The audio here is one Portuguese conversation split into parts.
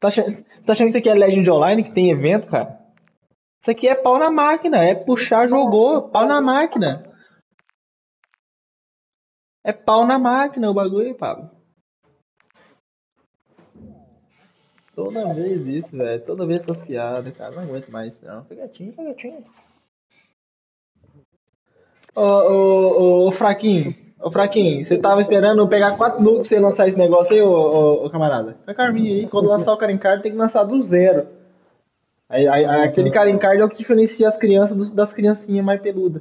tá achando que isso aqui é Legend Online, que tem evento, cara? Isso aqui é pau na máquina, é puxar, jogou, pau na máquina. É pau na máquina o bagulho, Pablo. Toda vez isso, velho. Toda vez essas piadas, cara. Não aguento mais, não. Fica quietinho, fica quietinho. Ô, Fraquinho. Ô, Fraquinho, você tava esperando eu pegar 4 nukes pra você lançar esse negócio aí, ô camarada? Fica calminho aí. Quando lançar o Karen Card, tem que lançar do zero. Aquele Karen Card é o que diferencia as crianças das criancinhas mais peludas.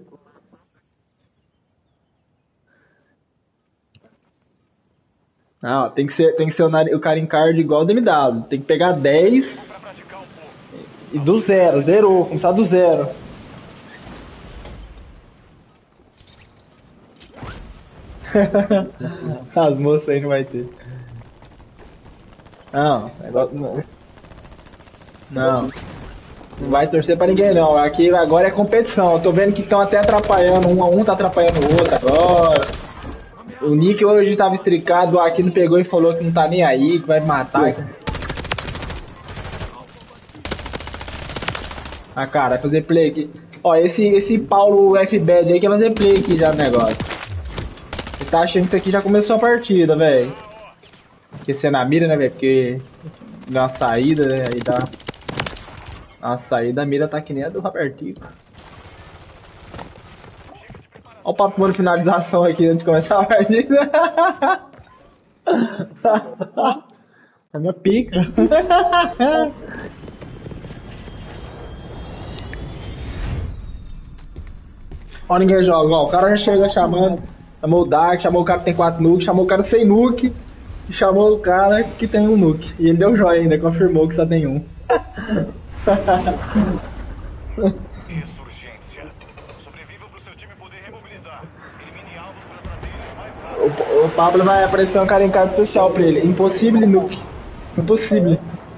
Não, tem que ser o Karen Card igual o DMW. Tem que pegar 10 e do zero. Zerou. Começar do zero. As moças aí não vai ter. Não, negócio não. Não. Não vai torcer pra ninguém não. Aqui agora é competição. Eu tô vendo que estão até atrapalhando. Um tá atrapalhando o outro agora. O Nick hoje tava estricado, o Aquino pegou e falou que não tá nem aí, que vai me matar. Ah, cara, vai fazer play aqui. Ó, esse Paulo F-Bad aí quer fazer play aqui já no negócio. Ele tá achando que isso aqui já começou a partida, velho. Esquecer na mira, né, velho? Porque dá uma saída, né? Aí dá. A saída, a mira tá que nem a do Robertinho. Ó o papo de finalização aqui antes de começar a partida. A minha pica. Ó, ninguém joga, ó. O cara já chega chamando. Chamou o Dark, chamou o cara que tem 4 nuke, chamou o cara sem nuke. E chamou o cara que tem um nuke. E ele deu joia ainda, confirmou que só tem um. O Pablo vai aparecer um cara em cargo especial pra ele. Impossível nuke. Impossível.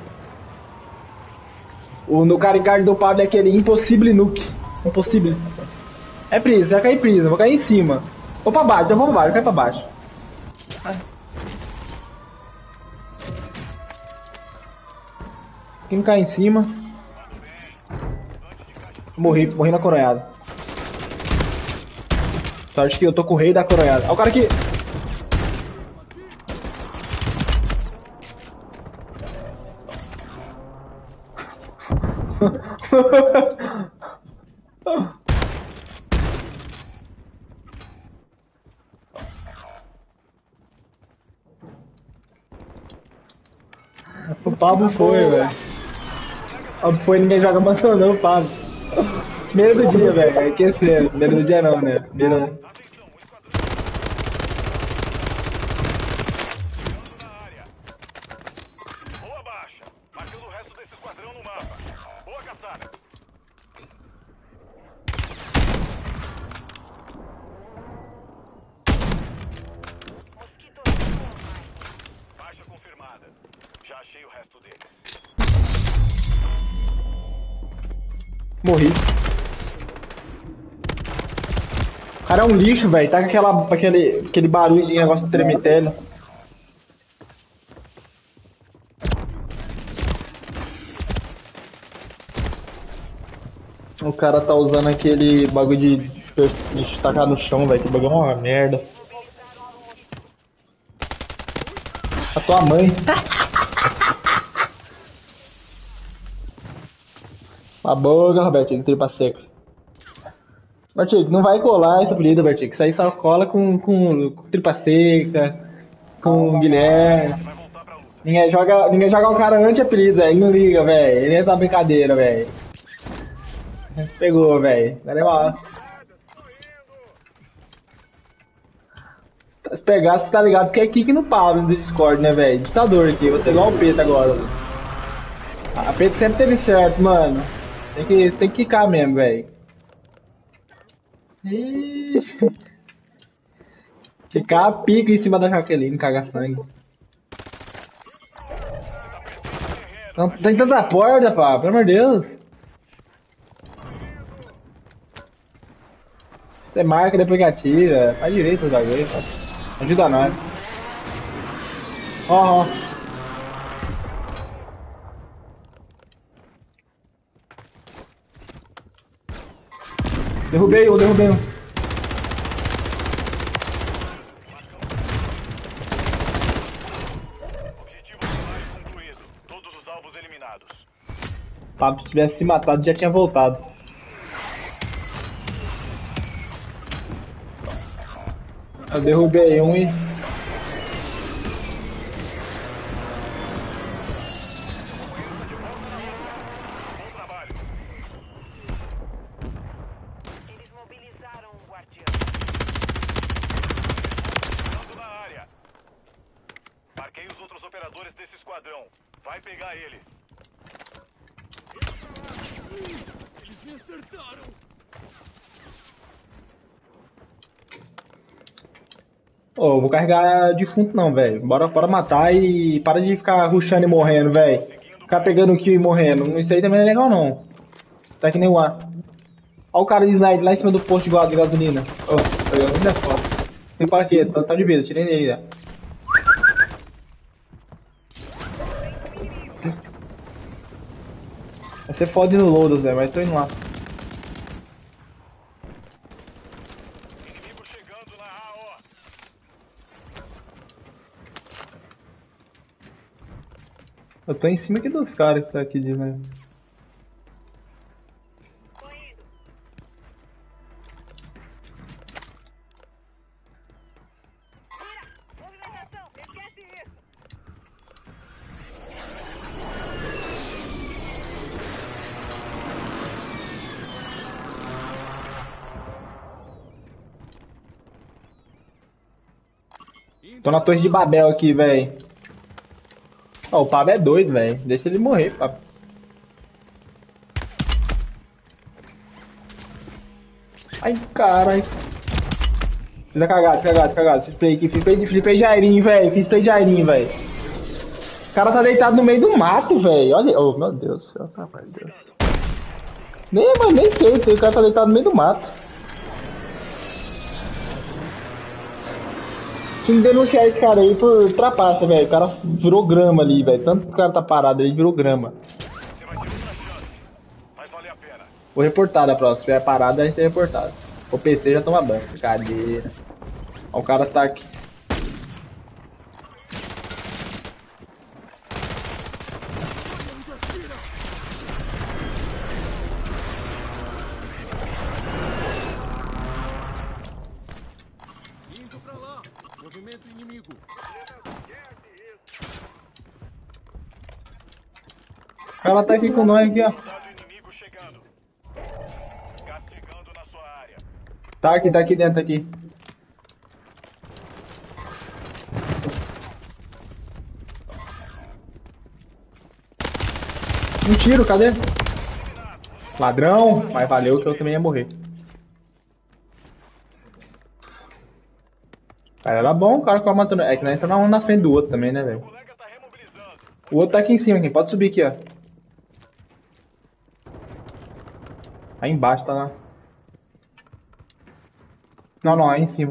No cara em cargo do Pablo é aquele impossível nuke. Impossível. É prisa, vai cair prisa, vou cair em cima. Vou pra baixo, eu vou pra baixo, cai pra baixo. Quem cai em cima? Morri na coronhada. Sorte que eu tô com o rei da coronhada. Olha o cara aqui. O Pablo foi, velho. O Pablo foi, ninguém joga abandonando o Pablo. Primeiro do dia, velho. Aquecer. Primeiro do dia não, né? Primeiro... Morri. O cara é um lixo, velho. Tá com aquele barulho de negócio de tremetelo. O cara tá usando aquele bagulho de tacar no chão, velho. Que bagulho é uma merda. A tua mãe. A boca, Robertinho, tripa seca. Bertigo, não vai colar esse apelido, Bertigo. Isso aí só cola com tripa seca, com Guilherme. Ninguém joga o cara anti-apelido, velho. Ele não liga, velho. Ele é essa brincadeira, velho. Pegou, velho. Se pegar, você tá ligado que é kick no Pablo do Discord, né, velho? Ditador aqui. Você é igual o Preto agora. A Preto sempre teve certo, mano. Tem que quicar mesmo, velho. Ficar a pica em cima da Jaqueline, caga sangue. Não tem tanta porta, pá, pelo amor de Deus. Você marca depois que atira. Faz direito os bagulhos, pá. Ajuda nós. Ó. Derrubei um, derrubei um. Objetivo primário concluído. Todos os alvos eliminados. Pablo, se tivesse se matado, já tinha voltado. Eu derrubei um e... Bom trabalho. Eles mobilizaram o guardião. Estando na área. Marquei os outros operadores desse esquadrão. Vai pegar ele. Eles me acertaram! Ô, vou carregar defunto não, velho. Bora matar e para de ficar rushando e morrendo, velho. Ficar pegando kill e morrendo. Isso aí também não é legal, não. Tá que nem o ar. Olha o cara de sniper lá em cima do posto de gasolina. Ô, ainda é foda. Tem para quê? Tá de vida, tirei nele já. Vai ser foda ir no Lodos, velho, mas tô indo lá. Inimigo chegando na AO. Eu tô em cima aqui dos caras que tá aqui de sniper. Tô indo. Mira! Movimentação! Esquece isso! Tô na torre de Babel aqui, velho. Ó, o Pablo é doido, velho. Deixa ele morrer, Pablo. Ai, caralho. Fiz a cagada. Fiz play aqui, fiz play de Jairinho, velho. Fiz play de Jairinho, velho. O cara tá deitado no meio do mato, velho. Olha, oh, meu Deus do céu, rapaz, Deus. Nem sei, o cara tá deitado no meio do mato. Tinha que denunciar esse cara aí por trapaça, velho. O cara virou grama ali, velho. Tanto que o cara tá parado aí, virou grama. Você vai ter outra chance. Vai valer a pena. Vou reportar da próxima. Se tiver parado, a gente é reportado. O PC já toma banho. Brincadeira. Ó, o cara tá aqui. Indo pra lá! Movimento inimigo! O cara tá aqui com nós aqui, ó. Soldado inimigo chegando. Gás chegando na sua área. Tá aqui dentro aqui. Um tiro, cadê? Ladrão, mas valeu que eu também ia morrer. Cara, era bom o cara ficava matando. É que nós entramos um na frente do outro também, né, velho? O colega tá remobilizando. O outro tá aqui em cima, quem pode subir aqui, ó. Aí embaixo tá lá. Não, aí em cima.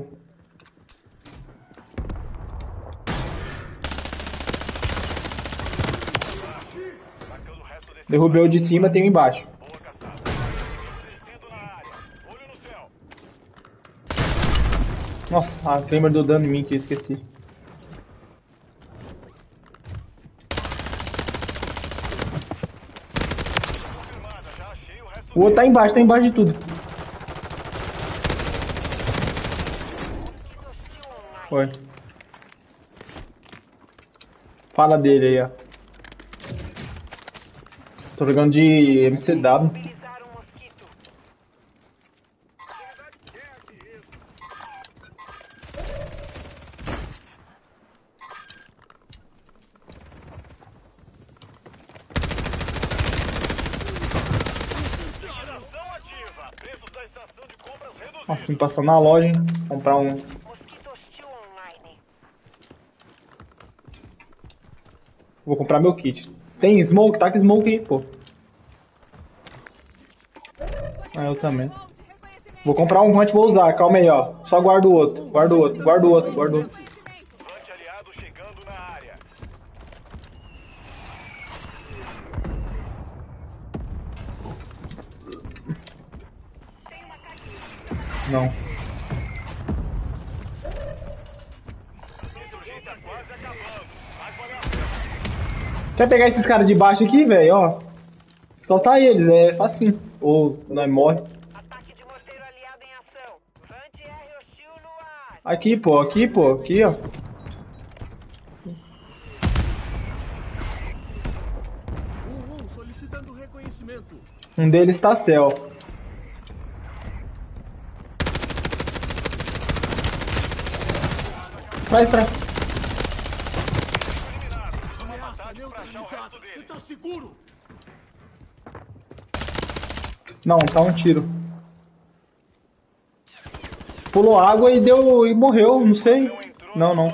Marcando o resto desse. Derrubei o de cima, tem um embaixo. Boa caçada. Descendo na área. Olho no céu. Nossa, a Kramer deu dano em mim que eu esqueci. Confirmada. Já achei o resto O outro tá embaixo de tudo. Foi. Fala dele aí, ó. Tô jogando de MCW. Mobilizaram o mosquito. Operação ativa. Preços da estação de compras reduzidos. Ó, vim passar na loja, hein? Comprar um. Mosquito hostil online. Vou comprar meu kit. Tem smoke? Tá com smoke aí, pô. Ah, eu também. Vou comprar um Hunt, vou usar. Calma aí, ó. Só guarda o outro. Guarda o outro. Vante aliado chegando na área. Tem uma caixinha. Não. Insurgência quase acabando. Mas valeu a pena. Quer pegar esses caras de baixo aqui, velho? Ó. Soltar eles, é facinho. Ou nós morre. Ataque de morteiro aliado em ação. Anti-R hostil no ar. Aqui, pô. Aqui, pô. Aqui, ó. Solicitando reconhecimento. Um deles tá céu. Vai, pra... Ameaça neutralizada. Você tá seguro? Não, tá um tiro. Pulou água e deu. E morreu, não sei. Não, não.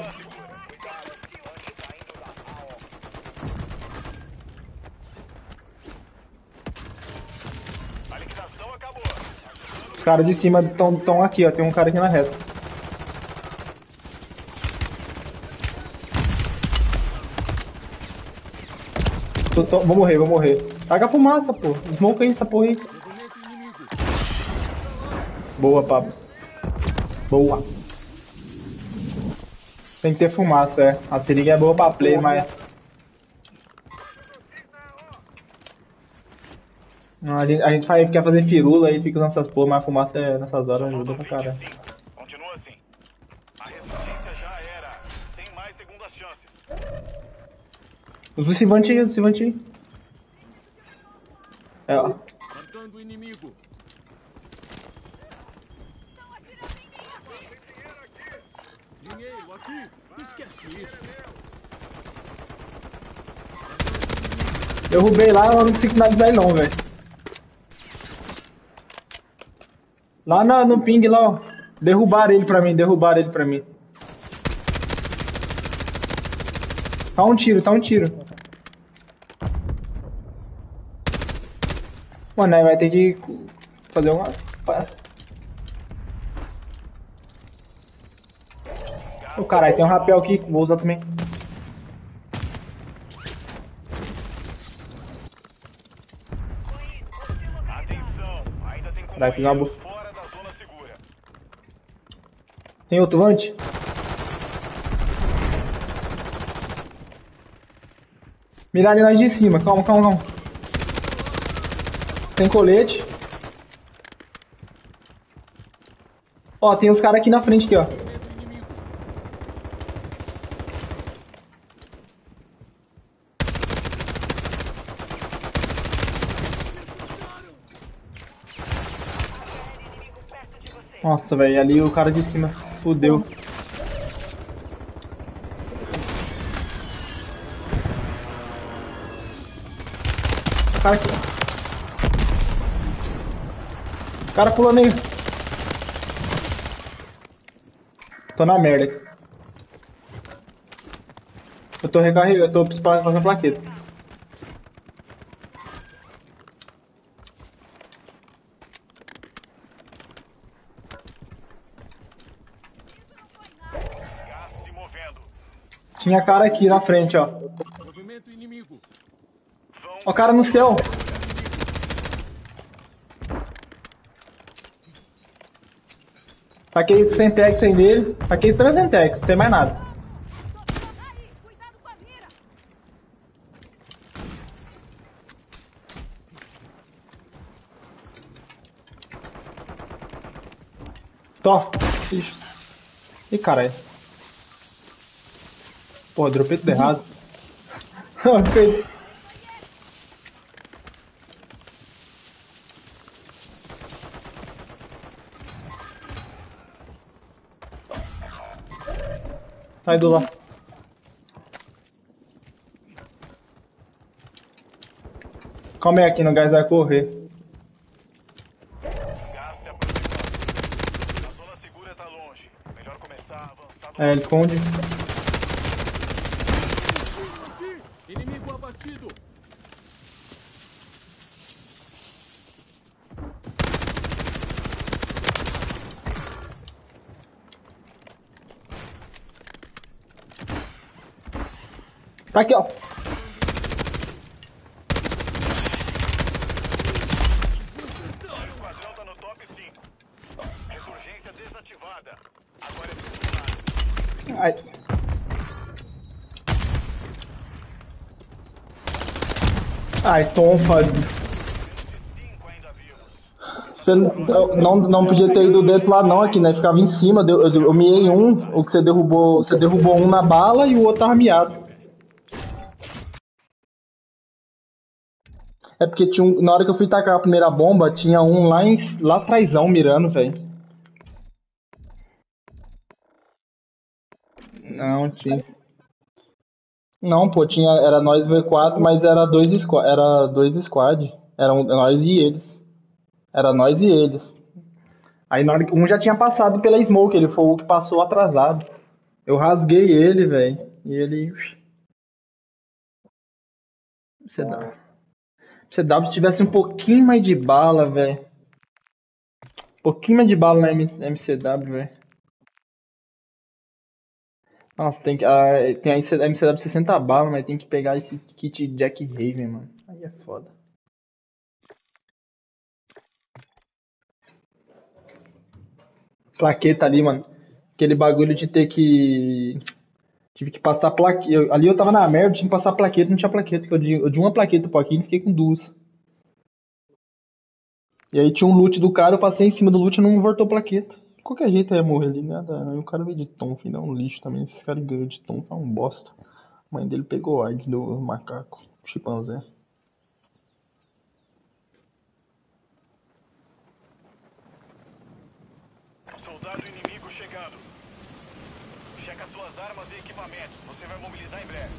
A liquidação acabou. Os caras de cima estão aqui, ó. Tem um cara aqui na reta. Vou morrer, vou morrer. Taca fumaça, pô. Smoke aí, essa porra aí. Movimento inimigo. Boa, Pablo. Boa. Tem que ter fumaça, é. A seringa é boa pra play, mas... Não, a gente quer fazer firula aí, fica nessas porra, mas a fumaça nessas horas ajuda pra caralho. Continua assim. A resistência já era. Tem mais segundas chances. Usa o Sivante aí, É, ó. Marcando o inimigo. Dinheiro aqui. Esquece isso. Derrubei lá, eu não consigo finalizar ele não, velho. Lá no ping, lá, ó. Derrubaram ele pra mim. Tá um tiro. Mano, aí vai ter que fazer uma... Ô, caralho, tem um rapel aqui, vou usar também. Atenção. Ainda tem Vai, fiz uma companheiros fora da zona segura. Tem outro vante? Mirar ali nós de cima, calma. Tem colete. Ó, tem os caras aqui na frente, aqui, ó. Movimento inimigo. Inimigo perto de você. Nossa, velho, ali o cara de cima. Fudeu. O cara aqui. O cara pulando aí. Tô na merda aqui. Eu tô recarregando, eu tô fazendo plaqueta. Gás se movendo. Tinha cara aqui na frente, ó. Movimento inimigo. Ó, o cara no céu. Taquei Sentex aí nele. Taquei 3 Sentex, não tem mais nada. Cuidado com a mira. Tó. Ixi. Ih, caralho. Pô, dropei tudo errado. Fiquei- Sai do lá. Calma aí, aqui no gás vai correr. Gás se aproximando. A zona segura tá longe. Melhor começar a avançar do É, ele esconde. Inimigo abatido. Tá aqui, ó. O esquadrão tá no top 5. Insurgência Ai, Tonfa. Você não podia ter ido dentro lá não, aqui, né? Ficava em cima, eu miei um, o que você derrubou um na bala e o outro tava miado. É porque tinha na hora que eu fui tacar a primeira bomba, tinha um lá atrásão mirando, velho. Não, tinha. Não, pô, era nós V4, mas era dois squad. Era nós e eles. Era nós e eles. Aí na hora que um já tinha passado pela smoke, ele foi o que passou atrasado. Eu rasguei ele, velho. E ele. CW. CW se tivesse um pouquinho mais de bala, velho. Um pouquinho mais de bala na MCW, velho. Nossa, tem a MCW 60 balas, mas tem que pegar esse kit Jack Raven, mano. Aí é foda. Plaqueta ali, mano. Aquele bagulho de ter que. Tive que passar plaqueta. Ali eu tava na merda, tinha que passar plaqueta, não tinha plaqueta. Eu de uma plaqueta pro aqui e fiquei com duas. E aí tinha um loot do cara, eu passei em cima do loot e não voltou plaqueta. De qualquer jeito eu ia morrer ali, nada. Aí o cara veio de tom, filho, é um lixo também. Esses caras ganham de tom, é um bosta. A mãe dele pegou AIDS do macaco, chimpanzé. Soldado inimigo chegando. Checa suas armas e equipamentos. Você vai mobilizar em breve.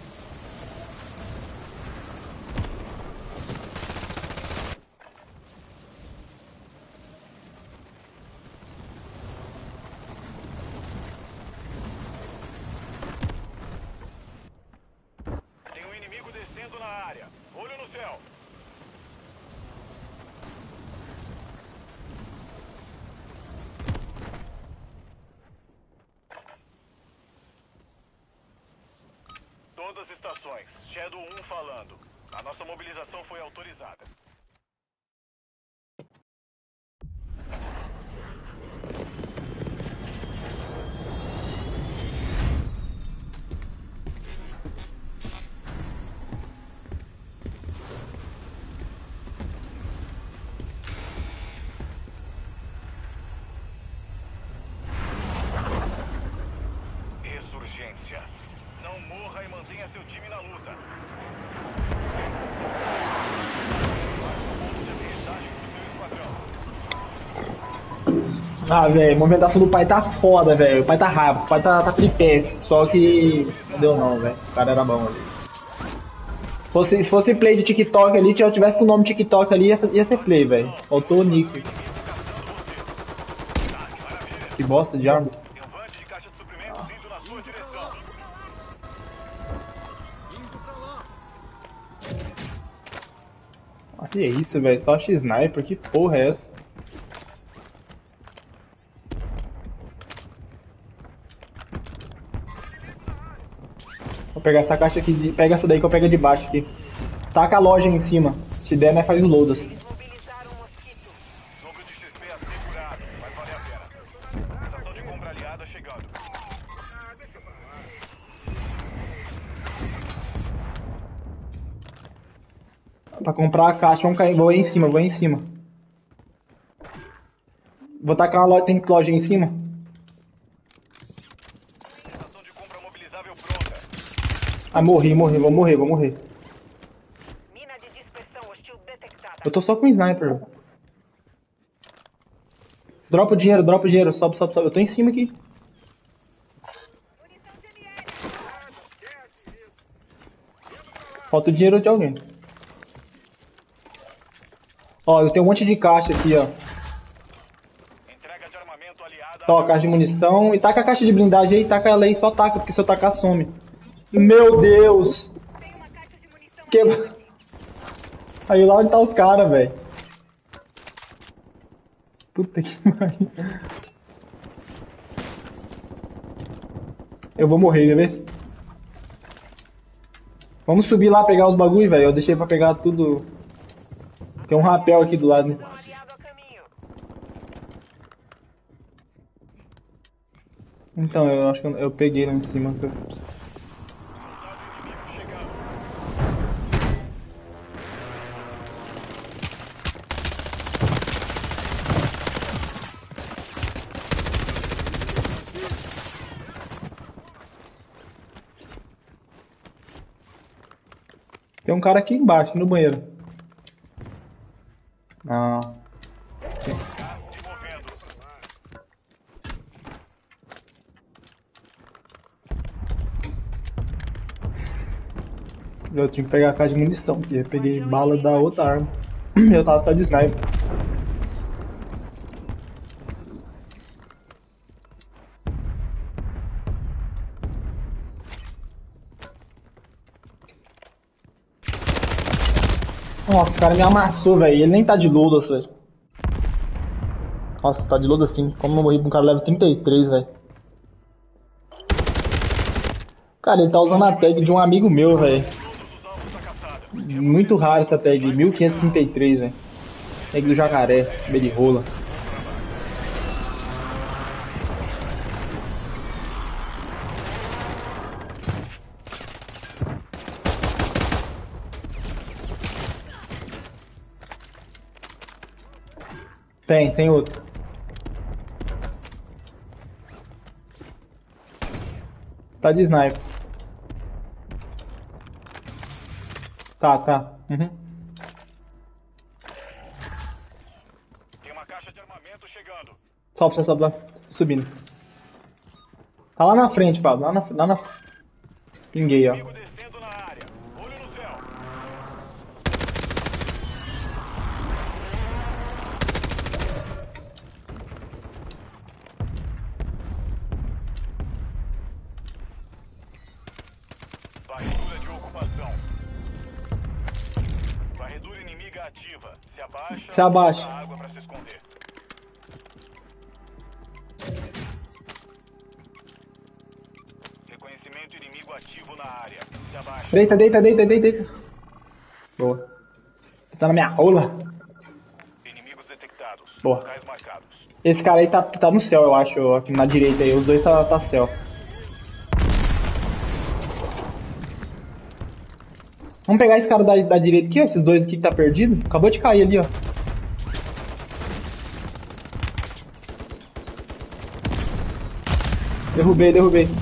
Tem um inimigo descendo na área. Olho no céu. Todas as estações. Shadow 1 falando. A nossa mobilização foi autorizada. Ressurgência. Não morra e mantenha seu time na luta. Ponto de aterrissagem pro seu esquadrão. Ah, velho, a movimentação do pai tá foda, velho. O pai tá rápido, o pai tá tripéssimo. Só que não deu não, velho. O cara era bom ali. Se fosse play de TikTok ali, se eu tivesse com o nome TikTok ali, ia ser play, velho. Faltou o nick. Que bosta de arma. Tem um bande de caixa de suprimentos vindo na sua direção. Indo pra lá. Ah, que é isso, velho? Só X-Sniper? Que porra é essa? Vou pegar essa caixa aqui, pega essa daí que eu pego de baixo aqui. Taca a loja em cima. Se der, né, faz o load assim. Mobilizaram o mosquito. Número de XP assegurado. Vai valer a pena. Estação de compra aliada chegando. Pra comprar a caixa, vamos cair, vou aí em cima, vou aí em cima. Vou tacar uma loja, tem loja aí em cima? Estação de compra mobilizável pronta. Ah, morri, vou morrer. Mina de dispersão hostil detectada. Eu tô só com sniper. Dropa o dinheiro, sobe. Eu tô em cima aqui. Falta o dinheiro de alguém. Ó, eu tenho um monte de caixa aqui, ó. Entrega de armamento aliada. Tá, ó, caixa de munição. E taca a caixa de blindagem aí, taca ela aí, só taca, porque se eu tacar, some. Meu Deus! Tem uma caixa de munição. Quebra. Aí lá onde tá os caras, velho. Puta que pariu. Eu vou morrer, quer ver? Vamos subir lá pegar os bagulho, velho. Eu deixei pra pegar tudo. Tem um rapel aqui do lado, né? Aliado a caminho. Então, eu acho que eu peguei lá em cima. Tem um cara aqui embaixo, aqui no banheiro. Não. Se movendo. Eu tinha que pegar a caixa de munição, porque eu peguei bala da outra arma. Eu tava só de sniper. Nossa, o cara me amassou, velho. Ele nem tá de Lodas, velho. Nossa, tá de Lodas sim. Como eu morri pra um cara level 33, velho. Cara, ele tá usando a tag de um amigo meu, velho. Muito raro essa tag, 1533, velho. Tag do jacaré, meio de rola. Tem outro. Tá de sniper. Tá. Uhum. Tem uma caixa de armamento chegando. Sobe lá. Subindo. Tá lá na frente, Pablo. Lá na... Pinguei, ó. Inimigo descendo na área. Olho no céu. Varredura de ocupação. Varredura inimiga ativa. Se abaixa. Se abaixa. Usa a água para se esconder. Reconhecimento inimigo ativo na área. Se abaixa. Deita. Boa. Tá na minha rola. Inimigos detectados. Boa. Locais marcados. Esse cara aí tá no céu, eu acho. Aqui na direita aí. Os dois tá céu. Vamos pegar esse cara da direita aqui, ó. Esses dois aqui que tá perdido. Acabou de cair ali, ó. Derrubei.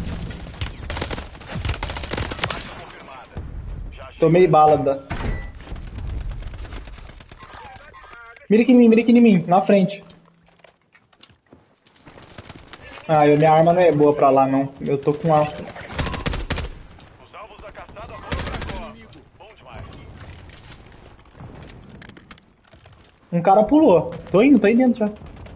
Confirmada. Já Tomei bala da... Mira aqui em mim, na frente. Ah, minha arma não é boa pra lá, não. Eu tô com a... Os alvos da caçada vão pra costa. Bom demais. Um cara pulou. Tô aí dentro já.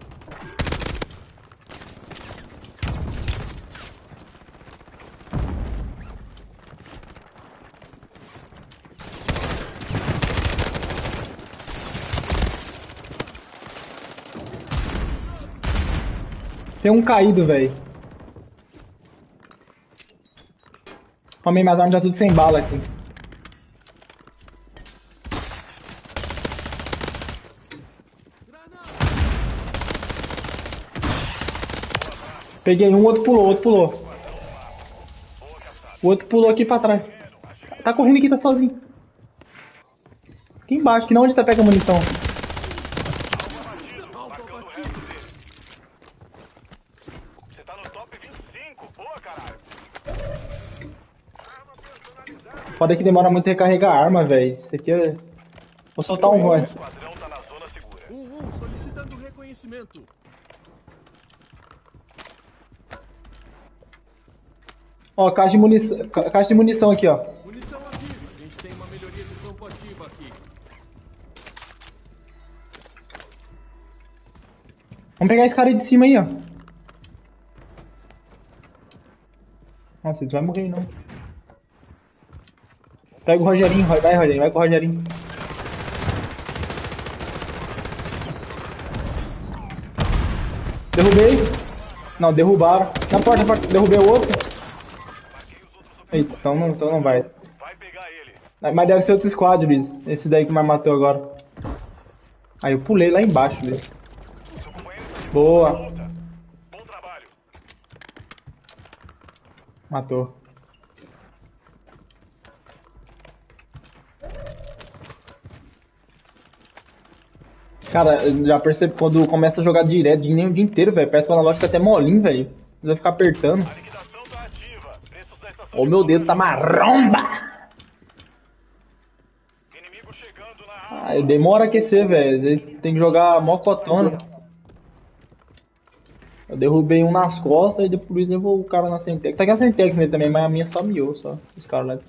Tem um caído, velho. Homem, minhas armas já tudo sem bala aqui. Peguei um, outro pulou. O outro pulou aqui pra trás. Tá correndo aqui, tá sozinho. Aqui embaixo, que não onde tá pega a munição. Você tá no top 25. Boa, caralho. Foda que demora muito a recarregar a arma, velho. Isso aqui é... Vou soltar um O run. esquadrão tá na zona segura. Solicitando reconhecimento. Ó, caixa de munição aqui, ó. Munição ativa. A gente tem uma melhoria de campo ativa aqui. Vamos pegar esse cara aí de cima aí, ó. Nossa, ele não vai morrer, não. Pega o Rogerinho, vai com o Rogerinho. Derrubei. Não, derrubaram. Na porta, derrubei o outro. Eita, então não vai. Vai pegar ele. Mas deve ser outro squad, Luiz. Esse daí que me matou agora. Aí eu pulei lá embaixo, Luiz. Seu companheiro tá de Boa. volta. Bom trabalho. Matou. Cara, eu já percebi quando começa a jogar direto, de nem o dia inteiro, velho. Parece que o analógico fica até molinho, velho. Precisa ficar apertando. A liquidação tá ativa. Preços da estação Ô, de meu dedo tá maromba! Ah, demora a aquecer, velho. Eles tem que jogar mocotona. Eu derrubei um nas costas e depois levou o cara na Centec. Tá aqui a Centec nele também, mas a minha só miou, só. Os caras lá.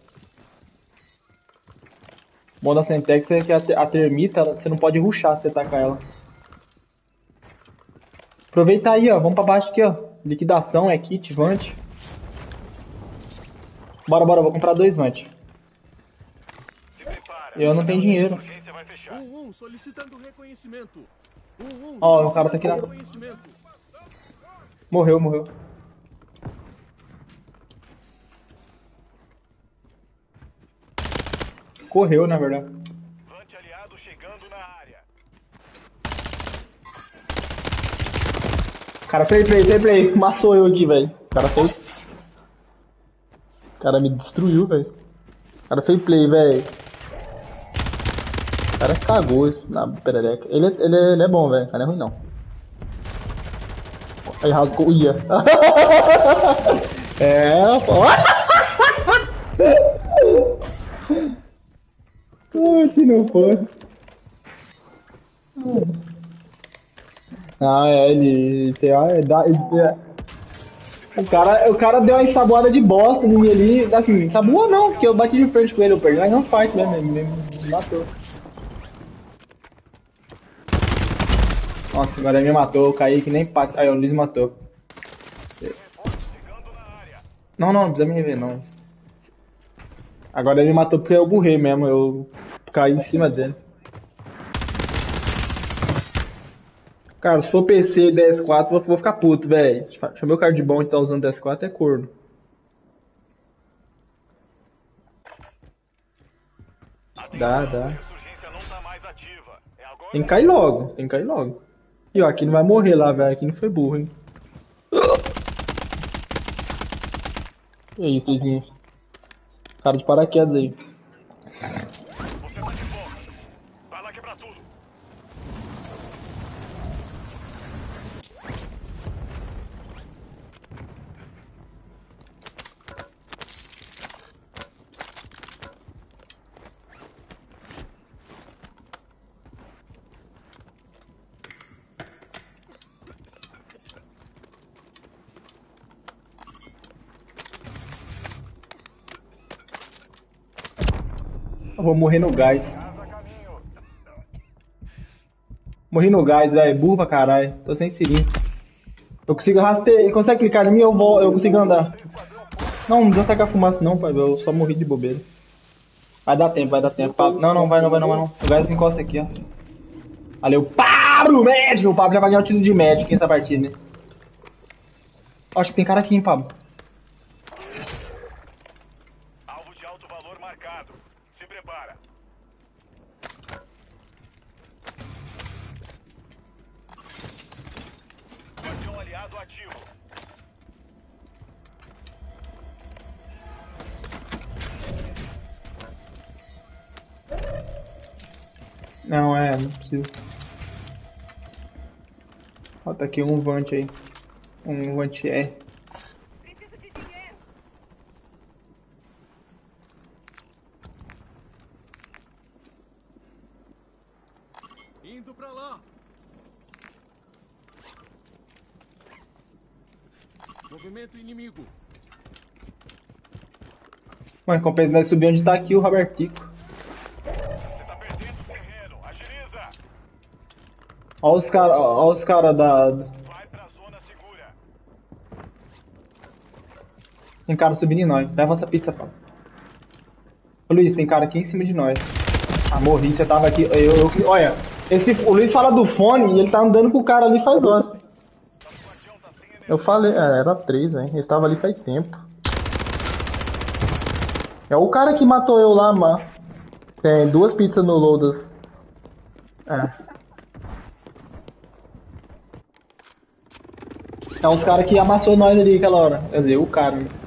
O bom da Centec é que a termita, você não pode rushar se você tacar ela. Aproveita aí, ó. Vamos pra baixo aqui, ó. Liquidação, é kit, vante. Bora, bora. Vou comprar 2 vante. Se prepara. Eu não tenho dinheiro. A urgência vai fechar. Solicitando reconhecimento. Ó, o cara tá aqui na... Reconhecimento. Morreu, morreu. Correu, na verdade. Vante aliado chegando na área. Cara, fair play. Massou eu aqui, velho. O cara fez. O cara me destruiu, velho. O cara fez play, velho. O cara cagou isso na perereca. Ele é bom, velho. O cara não é ruim, não. Aí rasgou. Ia. É, pô. Ai, se não for. Ah, é, o cara deu uma ensaboada de bosta em mim ali. Assim, ensaboa não, porque eu bati de frente com ele, eu perdi, mas não fight mesmo, ele me matou. Nossa, agora ele me matou, eu caí que nem pato. Aí, o Luiz matou. Não, não precisa me rever, não. Agora ele me matou porque eu burrei mesmo, eu caí em cima dele. Cara, se for PC DS4, vou ficar puto, velho. Chamei o cara de bom de tá usando DS4 é corno. Dá. A insurgência não tá mais ativa. É agora. Tem que cair logo, E ó, aqui não vai morrer lá, velho. Aqui não foi burro, hein. Que isso, Luizinho. Cara de paraquedas aí. Você tá de volta. Vai lá quebrar tudo. Eu vou morrer no gás. Casa a caminho. Morri no gás, velho. Burro pra caralho. Tô sem seringa. Eu consigo rastrear. Consegue clicar em mim? Eu consigo andar. Não precisa tacar fumaça não, pai. Eu só morri de bobeira. Vai dar tempo. Pablo. Não, vai não. O gás me encosta aqui, ó. Valeu. Pablo, médico! O Pablo já vai ganhar o título de médico nessa partida, né? Acho que tem cara aqui, hein, Pablo. Alvo de alto valor marcado. Se prepara. Guardião aliado ativo. Não preciso. Ó, tá aqui um Vant aí. Um Vant R. Preciso de dinheiro. Indo pra lá. Movimento inimigo. Mano, compensa nós subir onde tá aqui o Robertico. Você tá perdendo terreno. Agiliza. Ó os cara da... Vai pra zona segura. Tem cara subindo em nós. Leva essa pizza, pá. Ô Luiz, tem cara aqui em cima de nós. Ah, morri, você tava aqui. Olha, o Luiz fala do fone e ele tá andando com o cara ali faz horas. Eu falei, era 3, velho. Ele estava ali faz tempo. É o cara que matou eu lá, mano. Tem 2 pizzas no Loadas. É uns caras que amassou nós ali aquela hora. Quer dizer, o cara, né?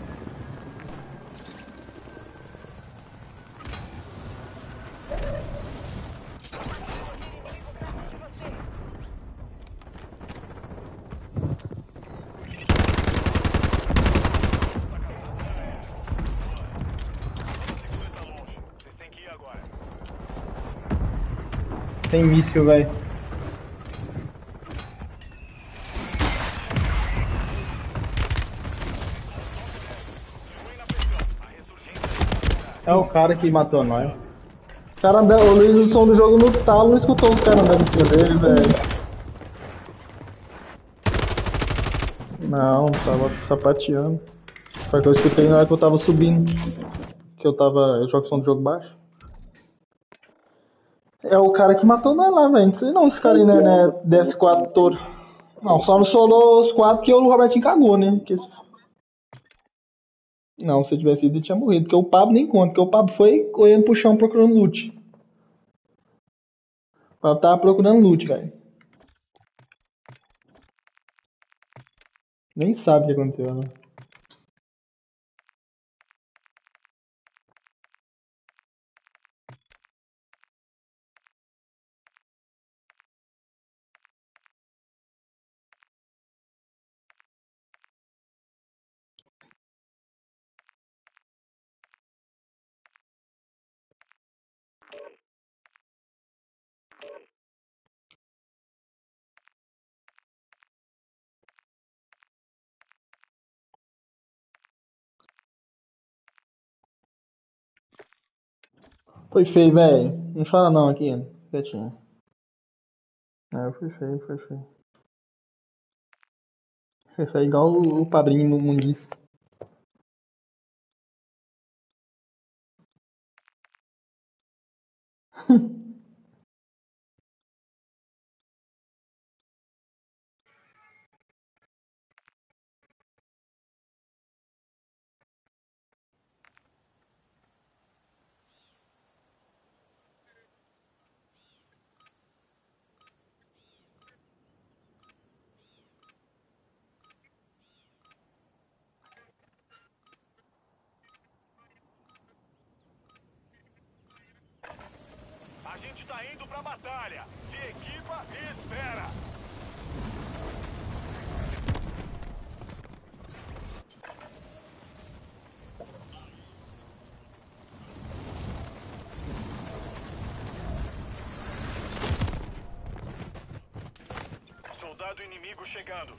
Vocês têm que ir agora. Tem míssil, velho. É o cara que matou nós. O cara andando, o Luiz, o som do jogo no talo, não escutou os caras andando em cima dele, velho. Não, tava sapateando. Só que eu escutei na hora que eu tava subindo. Eu jogo som do jogo baixo. É o cara que matou nós lá, velho. Não sei não, esse cara aí, né, DS4 todo. Não, só não solou os 4 que o Robertinho cagou, né? Não, se eu tivesse ido, ele tinha morrido. Porque o Pablo nem conta, porque o Pablo foi correndo pro chão procurando loot. O Pablo tava procurando loot, velho. Nem sabe o que aconteceu, né? Foi feio, velho. Não chora não aqui, quietinho. É, foi feio, foi feio. Foi feio igual o Pabrinho no Muniz. A gente tá indo pra batalha. Se equipa e espera. Soldado inimigo chegando.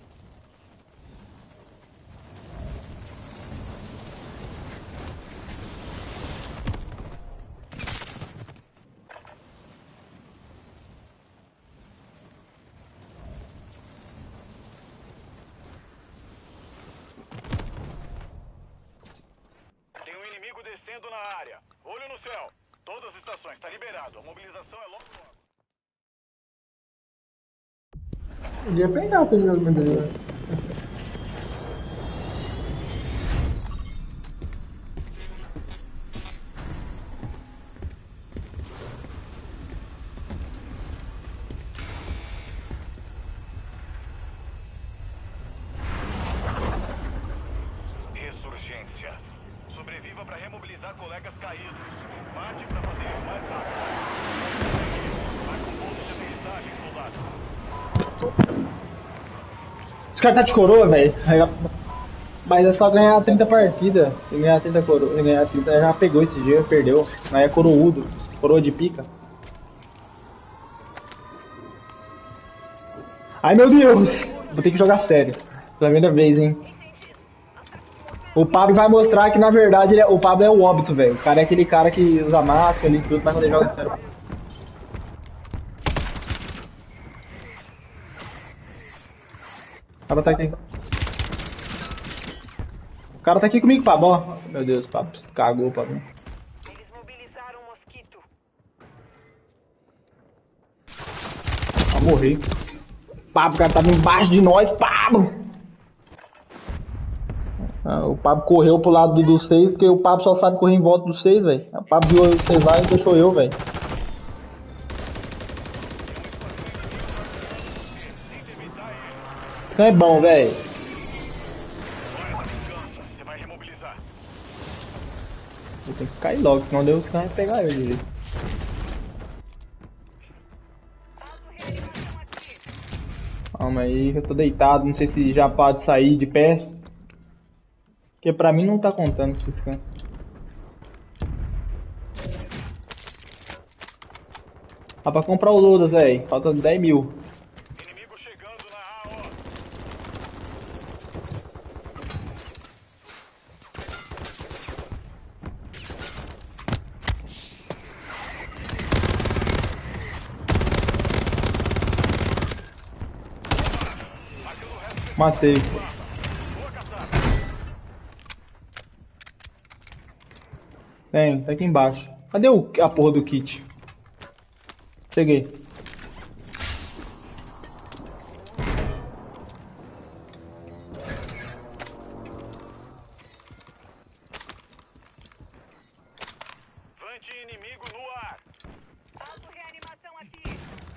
Tem um inimigo descendo na área. Olho no céu. Todas as estações, tá liberado. A mobilização é logo logo. Podia pegar esse jogo dele, velho. Ressurgência. Sobreviva para remobilizar colegas caídos. Mate para fazer isso mais rápido. Vai com ponto de aterrissagem, soldado. Os caras tá de coroa, velho. Mas é só ganhar 30 partidas. Se ganhar 30 coroa, se ganhar 30 já pegou esse dia, perdeu. Mas é coroudo. Coroa de pica. Ai meu Deus! Vou ter que jogar sério. Pela primeira vez, hein? O Pablo vai mostrar que na verdade o Pablo é o óbito, velho. O cara é aquele cara que usa máscara ali e tudo, mas quando ele joga sério. O cara tá aqui. O cara tá aqui comigo, Pablo, ó. Meu Deus, Pablo. Cagou, Pablo. Eles mobilizaram o mosquito. Vai morrer. Pablo, o cara tava embaixo de nós, Pablo! Ah, o Pablo correu pro lado do 6, porque o Pablo só sabe correr em volta do 6, velho. O Pablo viu o 6 lá e deixou eu, velho. Isso é bom, velho. Você vai remobilizar. Eu tenho que cair logo, senão Deus vai pegar eu, gente. Calma aí, que eu tô deitado, não sei se já pode sair de pé. Porque pra mim não tá contando esses caras. Dá pra comprar o Lodas, velho. Falta 10 mil. Inimigo chegando na AO. Matei. Boa caçada. Tem, tá aqui embaixo. Cadê a porra do kit? Cheguei. Vante inimigo no ar. Auto-reanimação aqui.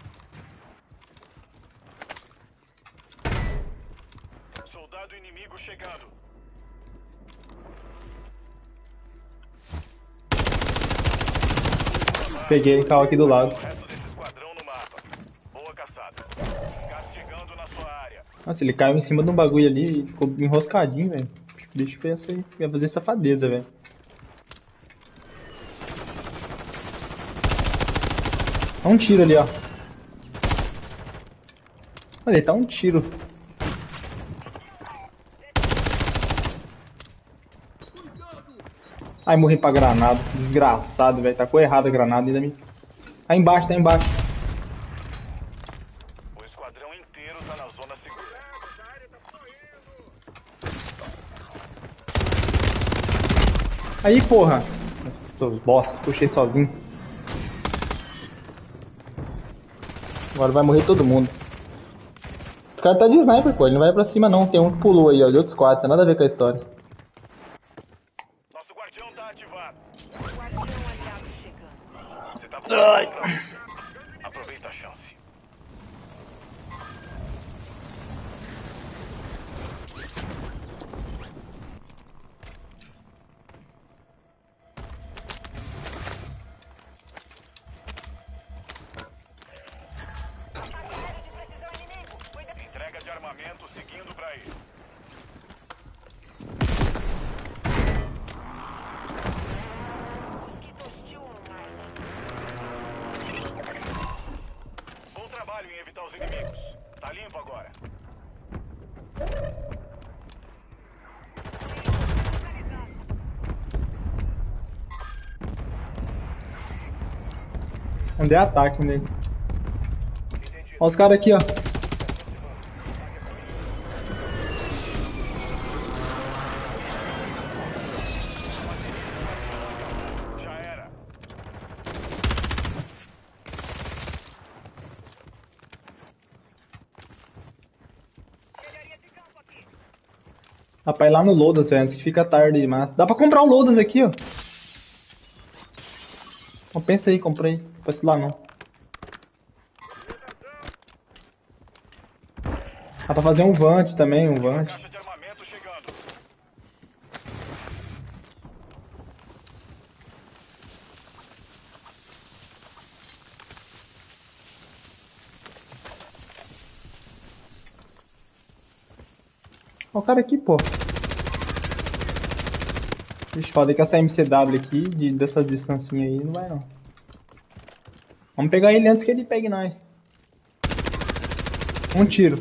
Soldado inimigo chegando. Peguei ele, caiu aqui do lado. O resto desse esquadrão no mapa. Boa caçada. Castigando na sua área. Nossa, ele caiu em cima de um bagulho ali e ficou enroscadinho, velho. O bicho ia fazer safadeza, velho. Tá um tiro ali, ó. Olha, ele tá um tiro. Ai, morri pra granada. Desgraçado, velho. Tacou errado a granada ainda me... Tá embaixo, tá embaixo. O esquadrão inteiro tá na zona segura. Aí, porra. Nossa, seus bosta. Puxei sozinho. Agora vai morrer todo mundo. O cara tá de sniper, pô. Ele não vai pra cima, não. Tem um que pulou aí, ó. De outros quatro. Tem nada a ver com a história. Nosso guardião tá ativado. Guardião aliado chegando. Você tá voltando pra onde? Aproveita a chance. Entrega de armamento seguindo pra aí. Mosquito hostil online. Bom trabalho em evitar os inimigos. Tá limpo agora. Mandei ataque nele. Ó os caras aqui, ó. Já era. Melhoria de campo aqui. Rapaz, lá no Lodas, velho, antes que fica tarde demais. Dá pra comprar o Lodas aqui, ó. Ó, pensa aí, comprei. Depois lá não. Dá pra fazer um Vant também, um Vant. Caixa de armamento chegando. Ó o cara aqui, pô. Vixe, falei que essa MCW aqui, dessa distancinha aí, não vai não. Vamos pegar ele antes que ele pegue nós. Um tiro.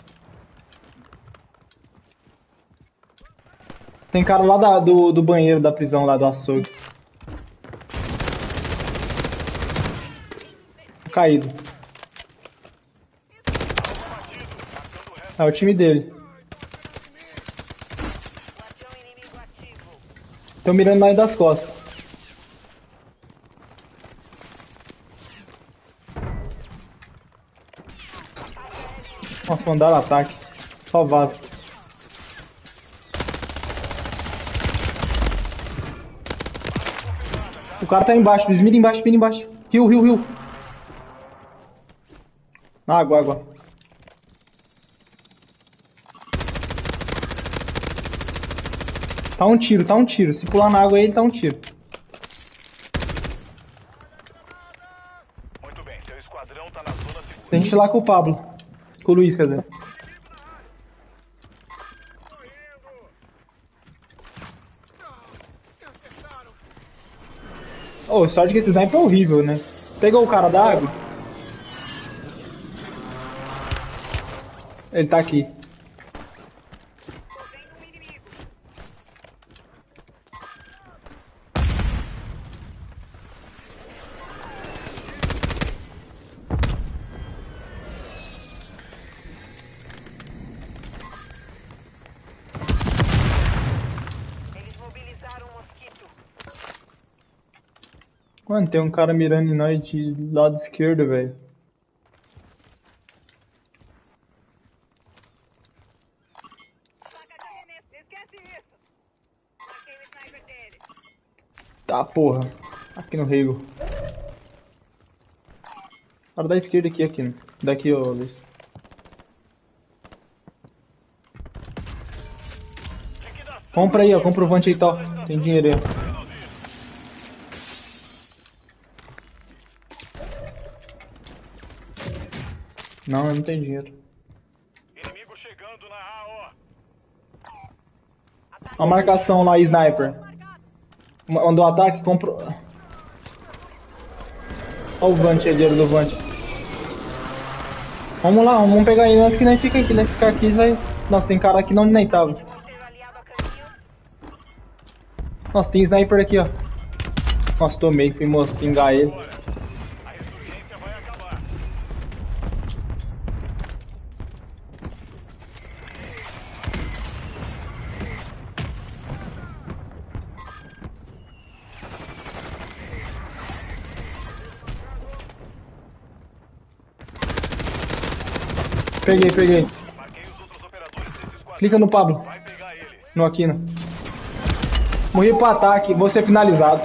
Tem cara lá do banheiro da prisão, lá do açougue. Caído. É o time dele. Guardião inimigo ativo. Estão mirando nós das costas. Nossa, mandaram ataque. Salvado. O cara tá embaixo, mira embaixo, mira embaixo. Rio. Água, água. Tá um tiro. Se pular na água aí, ele tá um tiro. Muito bem, seu esquadrão tá na zona segura. Tem gente lá com o Pablo. Com o Luiz, quer dizer. Ô, sorte que esse sniper é horrível, né? Pegou o cara da água? Ele tá aqui. Tô vendo um inimigo. Eles mobilizaram o mosquito. Mano, tem um cara mirando em nós de lado esquerdo, velho. Placa de arremesso. Esquece isso. Marquei o sniper dele. Tá, porra. Aqui no rego. Cara da esquerda aqui, aqui. Daqui, ô Luiz. Compra aí, ó. Compra o Vante aí, tal. Tem dinheiro aí, ó. Não, eu não tenho dinheiro. Inimigo chegando na AO. Ó a marcação lá, sniper. Mandou ataque, comprou. Ó o Vante aí, dinheiro do Vante. Vamos lá, vamos pegar ele antes que nem fica aqui, né? Ficar aqui vai. Nossa, tem cara aqui não nem tava. Morteiro aliado a caminho. Nossa, tem sniper aqui, ó. Nossa, tomei, fui pingar ele. A ressurgência vai acabar. Peguei. Marquei os outros operadores desse esquadrão. Clica no Pablo. Vai pegar ele. No Aquino. Morri pro ataque, vou ser finalizado.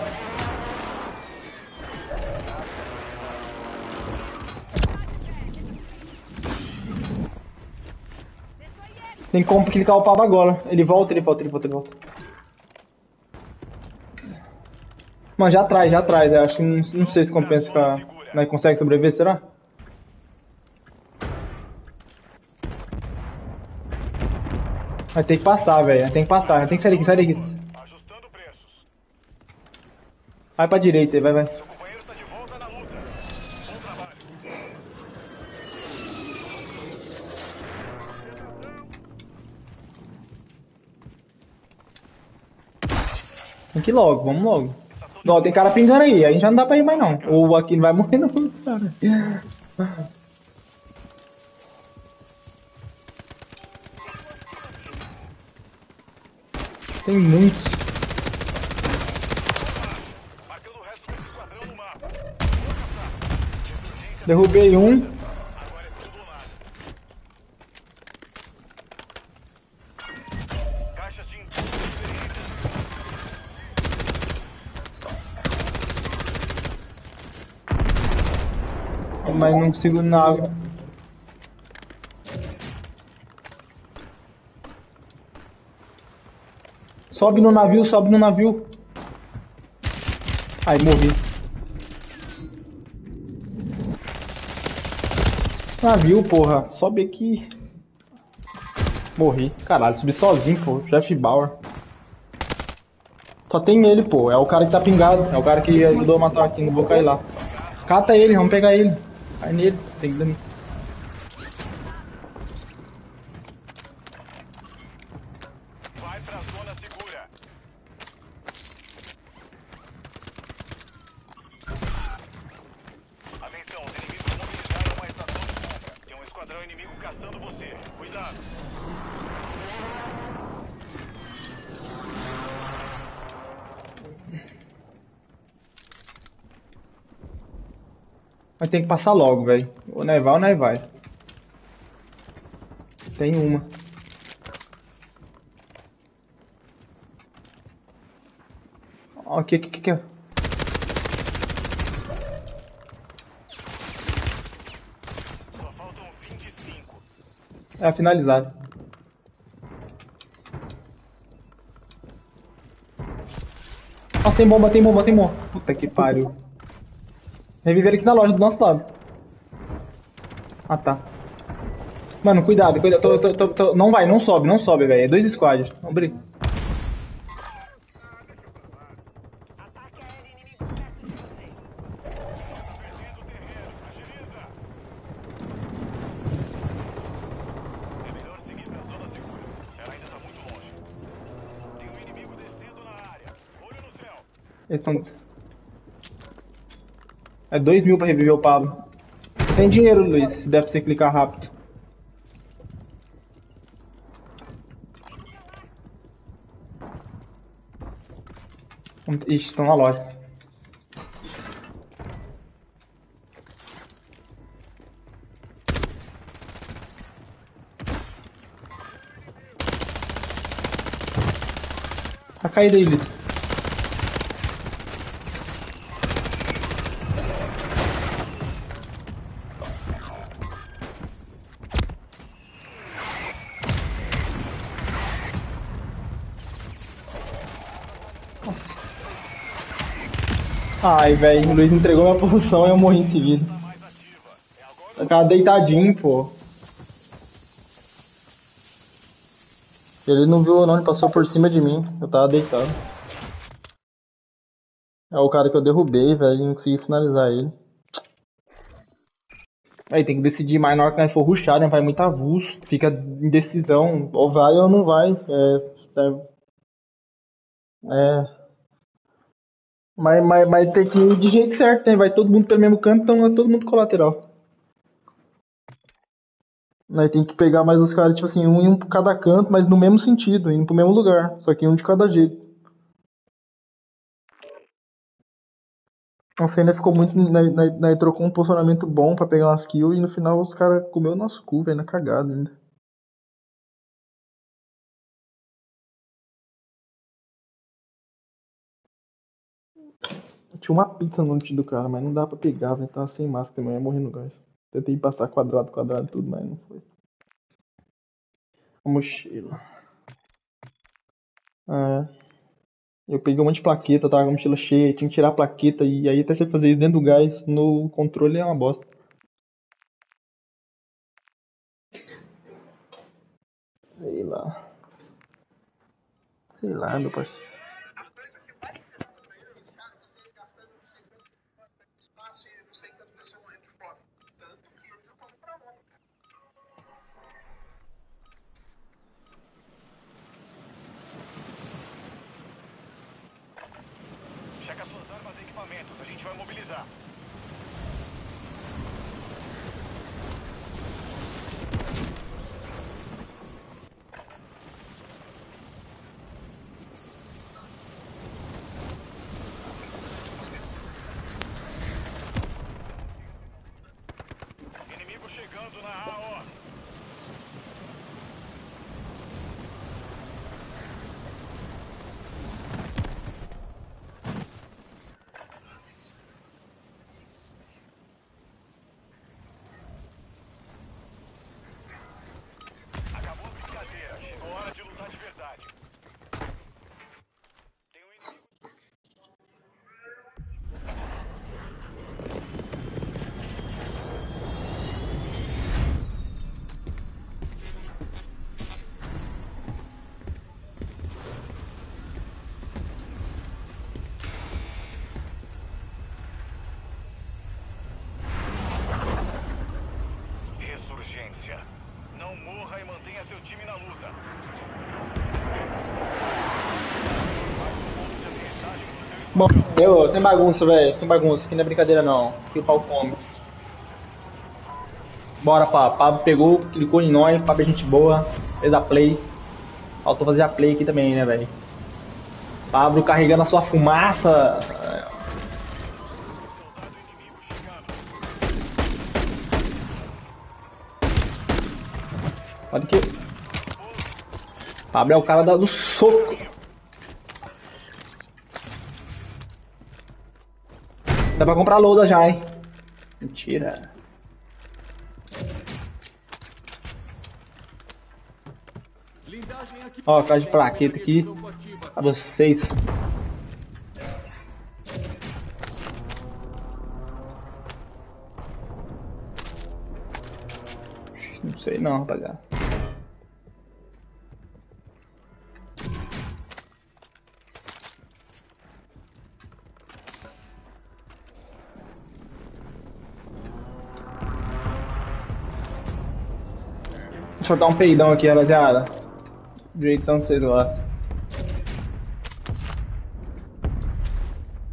Tem como clicar o Pablo agora. Ele volta. Mano, já traz. Eu acho que não sei se compensa ficar. Nós consegue sobreviver, será? Vai ter que passar, velho. Tem que sair daqui. Ajustando preços. Vai pra direita aí, vai. Seu companheiro está de volta na luta. Bom trabalho. Tem que ir logo, vamos logo. Ó, tem cara pingando aí, a gente já não dá pra ir mais não. O Aquino vai morrer não, cara. Tem muitos. Marcando o resto desse esquadrão no mapa. Derrubei um. Agora é tudo ou nada. Caixas de experiência. Mas não consigo nada. Sobe no navio. Ai, morri. Navio, porra. Sobe aqui. Morri. Caralho, subi sozinho, pô. Jeff Bauer. Só tem ele, pô. É o cara que tá pingado. É o cara que ajudou a matar aqui. Não vou cair lá. Cata ele, vamos pegar ele. Cai nele. Tem que dar. Vai pra zona segura. Atenção, os inimigos mobilizaram uma estação de compra. Tem um esquadrão inimigo caçando você. Cuidado. Mas tem que passar logo, velho. Ou nós vai. Tem uma. Ó, aqui. Só faltam 25. É finalizado. Nossa, tem bomba. Puta que pariu. Reviver aqui na loja do nosso lado. Ah, tá. Mano, cuidado. Não vai, não sobe, velho. É 2 squads. Vamos abrir. Ataque aéreo inimigo perto de vocês. Perdendo terreno. Agiliza. Eles estão... É 2.000 pra reviver o Pablo. Tem dinheiro, Luiz, se der pra você clicar rápido. Ixi, estão na loja. Tá caído aí, Luiz. Ai, velho, o Luiz entregou minha posição e eu morri em seguida. Eu tava deitadinho, pô. Ele não viu não, ele passou por cima de mim. Eu tava deitado. É o cara que eu derrubei, velho, e não consegui finalizar ele. Aí tem que decidir mais na hora que nós for rushar, né? Vai muito avulso. Fica indecisão. Ou vai ou não vai. É. Mas tem que ir de jeito certo, né? Vai todo mundo pelo mesmo canto, então é todo mundo colateral. Nós tem que pegar mais os caras, tipo assim, um e um por cada canto, mas no mesmo sentido, indo pro mesmo lugar. Só que um de cada jeito. Nossa, ainda ficou muito. Nós trocou um posicionamento bom pra pegar umas kills e no final os caras comeu o nosso cu, velho, na cagada ainda. Tinha uma pizza no antes do cara, mas não dá pra pegar, velho. Tava sem máscara também, ia morrer no gás. Tentei passar quadrado, quadrado tudo, mas não foi. A mochila. É. Eu peguei um monte de plaqueta, tava com a mochila cheia, tinha que tirar a plaqueta e aí até você fazer isso dentro do gás no controle é uma bosta. Sei lá. Sei lá, meu parceiro. Checa suas armas e equipamentos, a gente vai mobilizar. Inimigo chegando na AO. Acabou a brincadeira, chegou a hora de lutar de verdade. Tem um inimigo. Ressurgência. Não morra e mantenha seu time na luta. Bom, eu, sem bagunça, velho, sem bagunça, que não é brincadeira não, que o pau come. Bora, pá, Pablo pegou, clicou em nós, Pablo é gente boa, fez a play. Faltou fazer a play aqui também, né, velho. Pablo carregando a sua fumaça. Olha que... Pablo é o cara do soco. Dá pra comprar loada já, hein? Mentira. Blindagem aqui. Ó, caixa de plaqueta aqui. Campo ativa. Pra vocês. Não sei não, rapaziada. Deixa eu dar um peidão aqui, rapaziada. Do jeitão que vocês gostam.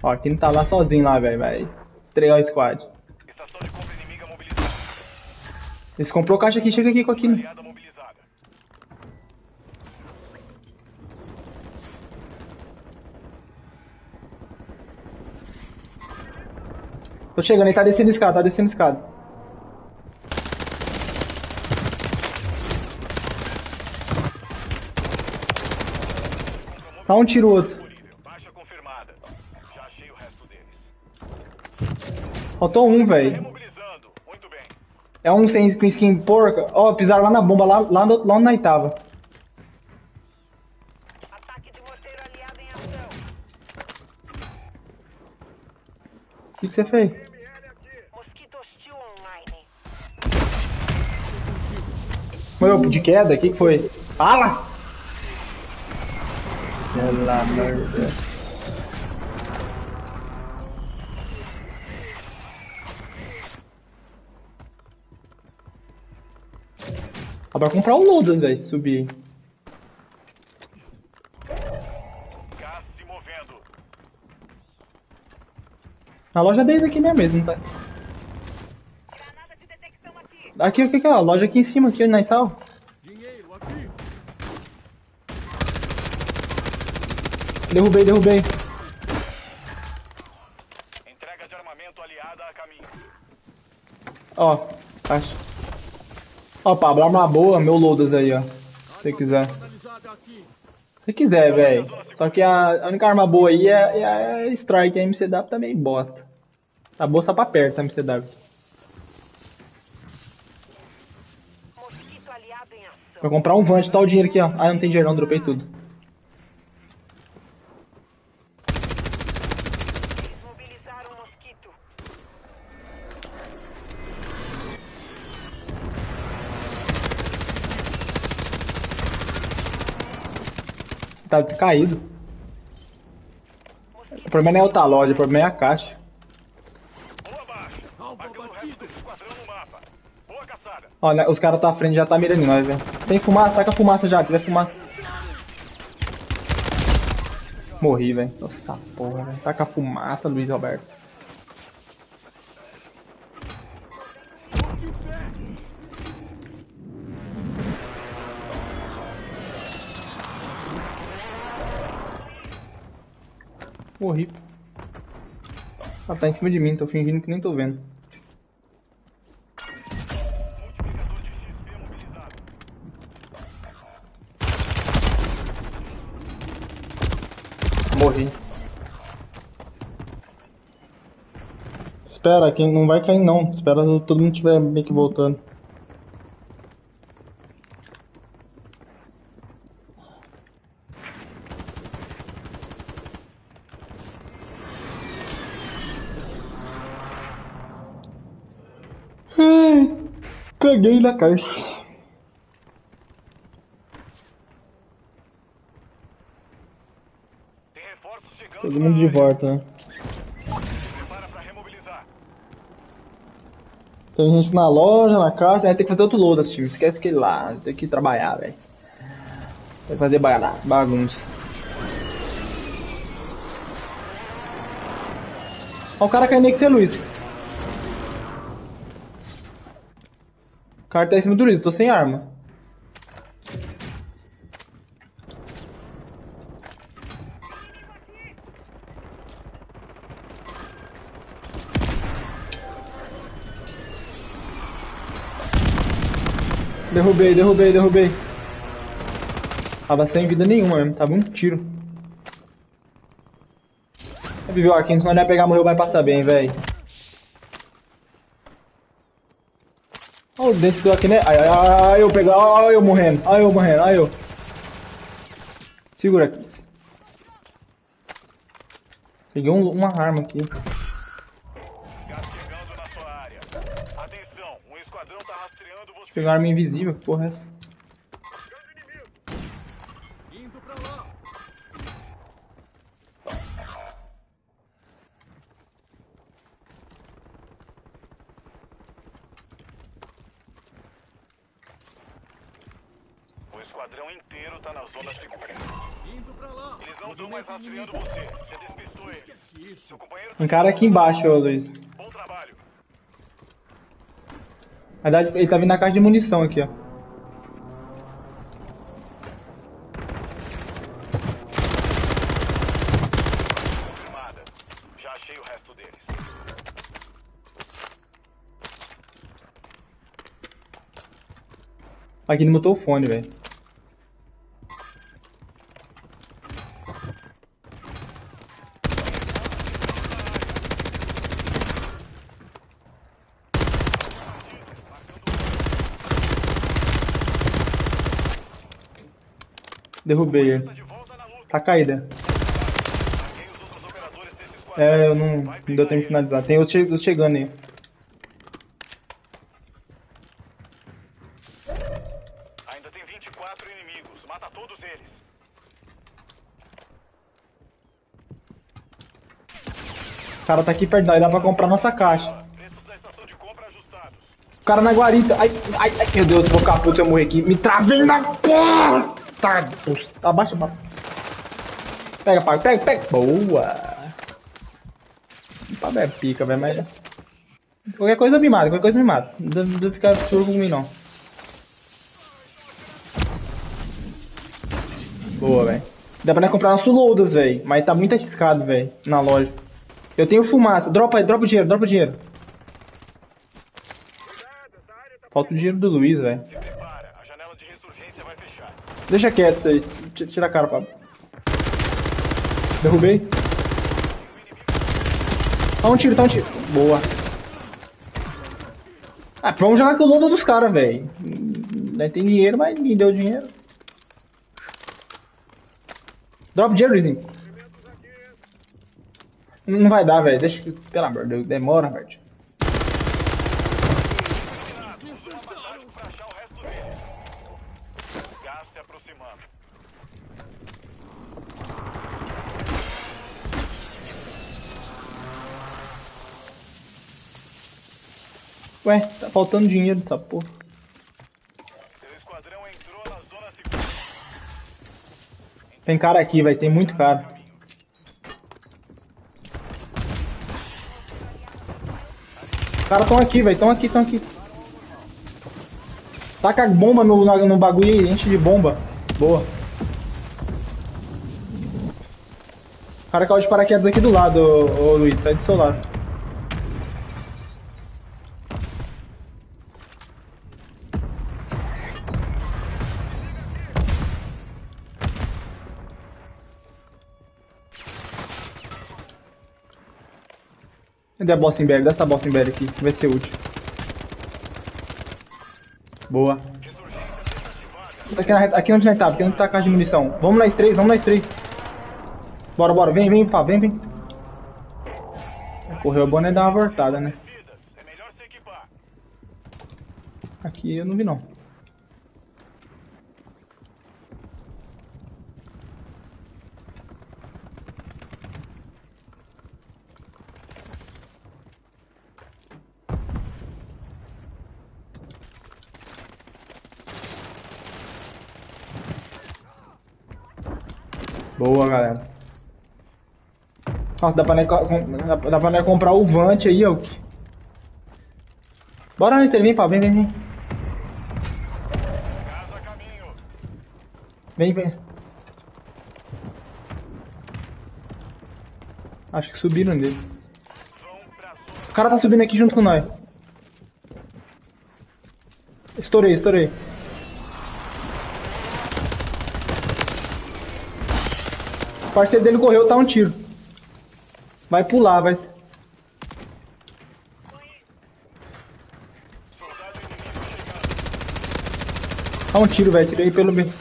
Ó, aqui não tá lá sozinho lá, velho. Vai entregar o squad. Estação de compra inimiga mobilizada. Eles comprou caixa aqui, chega aqui com aquilo. Aliada mobilizada. Tô chegando, ele tá descendo escada, tá descendo escada. Tá um tiro o outro. Baixa confirmada. Já achei o resto deles. Faltou um, velho. Remobilizando. Muito bem. É um sem com skin porca. Ó, pisaram lá na bomba, lá onde nós tava. Ataque de morteiro aliado em ação. O que você fez? Mosquito hostil online. Morreu de queda? O que foi? Fala! Pelo amor de Deus. Dá pra comprar o Lodas, velho, se subir. Gás se movendo. Na loja deles aqui mesmo, não tá? Granada de detecção aqui. Aqui, ó, a loja aqui em cima, aqui onde nós tá. Dinheiro aqui. Derrubei. Entrega de armamento aliada a caminho. Ó, caixa. Ó, Pablo, arma boa, meu Lodas aí, ó. Se você quiser. Analisada aqui. Se quiser, velho. Só que a única arma boa aí é a Strike, a MCW tá meio bosta. Tá boa só pra perto, a MCW. Mosquito aliado em ação. Vou comprar um Vant, tá o dinheiro aqui, ó. Ah, não tem dinheiro não, dropei tudo. Eles mobilizaram o mosquito. Tá caído. O problema não é outra loja, o problema é a caixa. Boa baixa. Alvo Marcando o resto abatido. do esquadrão no mapa. Boa caçada. Ó, né, os caras tá à frente, já tá mirando em nós, velho. Tem fumaça, taca fumaça já, quiser fumaça. Morri, velho. Nossa porra, velho. Taca fumaça, Luiz Roberto. Tô de pé. Morri. Ah, tá em cima de mim, tô fingindo que nem tô vendo. Multiplicador de XP mobilizado. Morri. Espera, quem não vai cair não. Espera todo mundo estiver meio que voltando. Ai, caguei na caixa. Tem reforços chegando. Todo mundo de volta, né? Se prepara pra remobilizar. Tem gente na loja, na caixa, aí tem que fazer outro load, time. Esquece aquele lá, tem que trabalhar, velho. Tem que fazer bagunça. Ó, o cara caindo aí com você, Luiz. O cara tá em cima do Luiz, eu tô sem arma. Derrubei. Tava sem vida nenhuma mesmo, tava um tiro. Viveu aqui, se nós não pegar morreu, vai passar bem, velho. Olha o dente do aqui, né? Ai, eu pegar, ai, eu morrendo, ai, eu. Segura aqui. Peguei uma arma aqui. Gás chegando na sua área. Atenção, um esquadrão tá rastreando você. Pegar uma arma invisível, que porra é essa? Indo pra lá. O esquadrão inteiro tá na zona segura. Indo pra lá. Eles não estão mais rastreando você. Você despistou eles. Esquece isso. Seu companheiro Tem cara aqui embaixo, ô Luiz. bom trabalho. Na verdade, ele tá vindo na caixa de munição aqui, ó. Confirmada. Já achei o resto deles. Aqui ele mutou o fone, velho. Derrubei ele. De volta na luta. Tá caída. Marquei os outros operadores desse esquadrão. É, eu não deu tempo de finalizar. Tem outros chegando aí. Ainda tem 24 inimigos. Mata todos eles. O cara tá aqui perto, dá pra comprar nossa caixa. Preços da estação de compra ajustados. O cara na guarita. Ai, ai, ai, meu Deus, vou ficar puto se eu morrer aqui. Me travei na porra! Tá, abaixa, abaixa. Pega, pai, pega, pega. Boa! O Pablo é pica, velho, mas... Qualquer coisa me mata, qualquer coisa me mata. Não precisa ficar surdo comigo, não. Boa, velho. Dá pra nós comprar nosso loadas, velho. Mas tá muito arriscado, velho, na loja. Eu tenho fumaça. Dropa aí, dropa o dinheiro, dropa o dinheiro. Falta o dinheiro do Luiz, velho. Se prepara. A janela de ressurgência vai fechar. Deixa quieto isso aí. Tira a cara, Pablo. Derrubei. Tá um tiro, tá um tiro. Boa. Ah, vamos jogar com o lodo dos caras, velho. Nós tem dinheiro, mas ninguém deu dinheiro. Drop dinheiro, Luizinho. Não vai dar, velho. Deixa que... Pelo amor de Deus, demora, velho. Pra achar o resto deles. Gás se aproximando. Ué, tá faltando dinheiro dessa porra. Seu esquadrão entrou na zona segura. Tem cara aqui, velho. Tem muito cara. Os caras tão aqui, velho. Tão aqui, tão aqui. Taca a bomba no bagulho aí. Enche de bomba. Boa. O cara caiu de paraquedas aqui do lado, ô Luiz. Sai do seu lado. Cadê a Bossenberg? Dá essa Bossenberg aqui, vai ser útil. Boa. Aqui onde nós tá, aqui onde tá a caixa de munição. Vamos nós três, vamos nós três. Bora, bora, vem, vem, pá, vem, vem. Correu a boa, né? Dar uma voltada, né? Vidas. É melhor se equipar. Aqui eu não vi, não. Boa, galera. Nossa, dá pra nós comprar o Vant aí, ó. Bora, Mister, vem, pá, vem, vem, vem. Gás a caminho. Vem, vem. Acho que subiram dele. Vão pra zona. O cara tá subindo aqui junto com nós. Estourei, estourei. O parceiro dele correu, tá um tiro. Vai pular, vai. Soldado inimigo chegando. Tá um tiro, velho. Tirei pelo meio.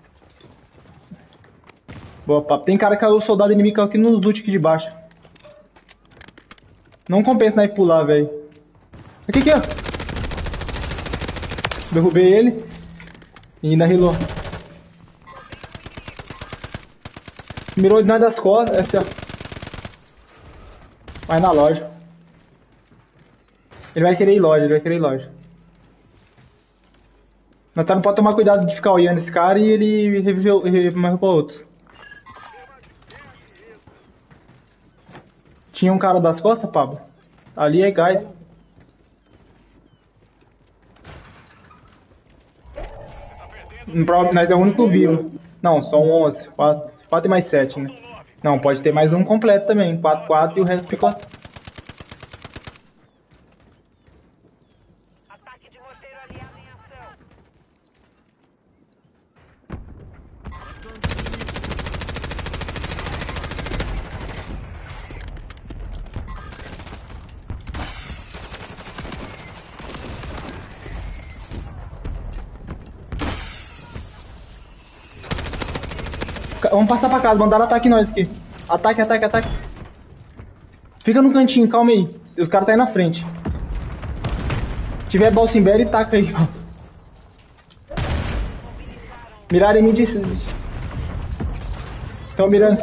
Boa, papo. Tem cara que caiu o soldado inimigo aqui nos loot aqui de baixo. Não compensa nós pular, velho. Aqui, aqui, ó. Derrubei ele. E ainda rilou. Mirou de nós das costas. Essa, ó. Vai na loja. Ele vai querer ir loja, ele vai querer ir loja. Nós não pode tomar cuidado de ficar olhando esse cara e ele reviveu pra outros. Tinha um cara das costas, Pablo? Ali é gás. Nós é o único vivo. Não, são 11. 4 e mais 7, né? Não, pode ter mais um completo também. 4, 4 e o resto ficou. Ataque de morteiro aliado em ação. Vamos passar pra casa, mandaram ataque em nós aqui. Ataque, ataque, ataque. Fica no cantinho, calma aí. Os caras tá aí na frente. Se tiver Balsimber, taca aí. Miraram em mim de... Estão mirando.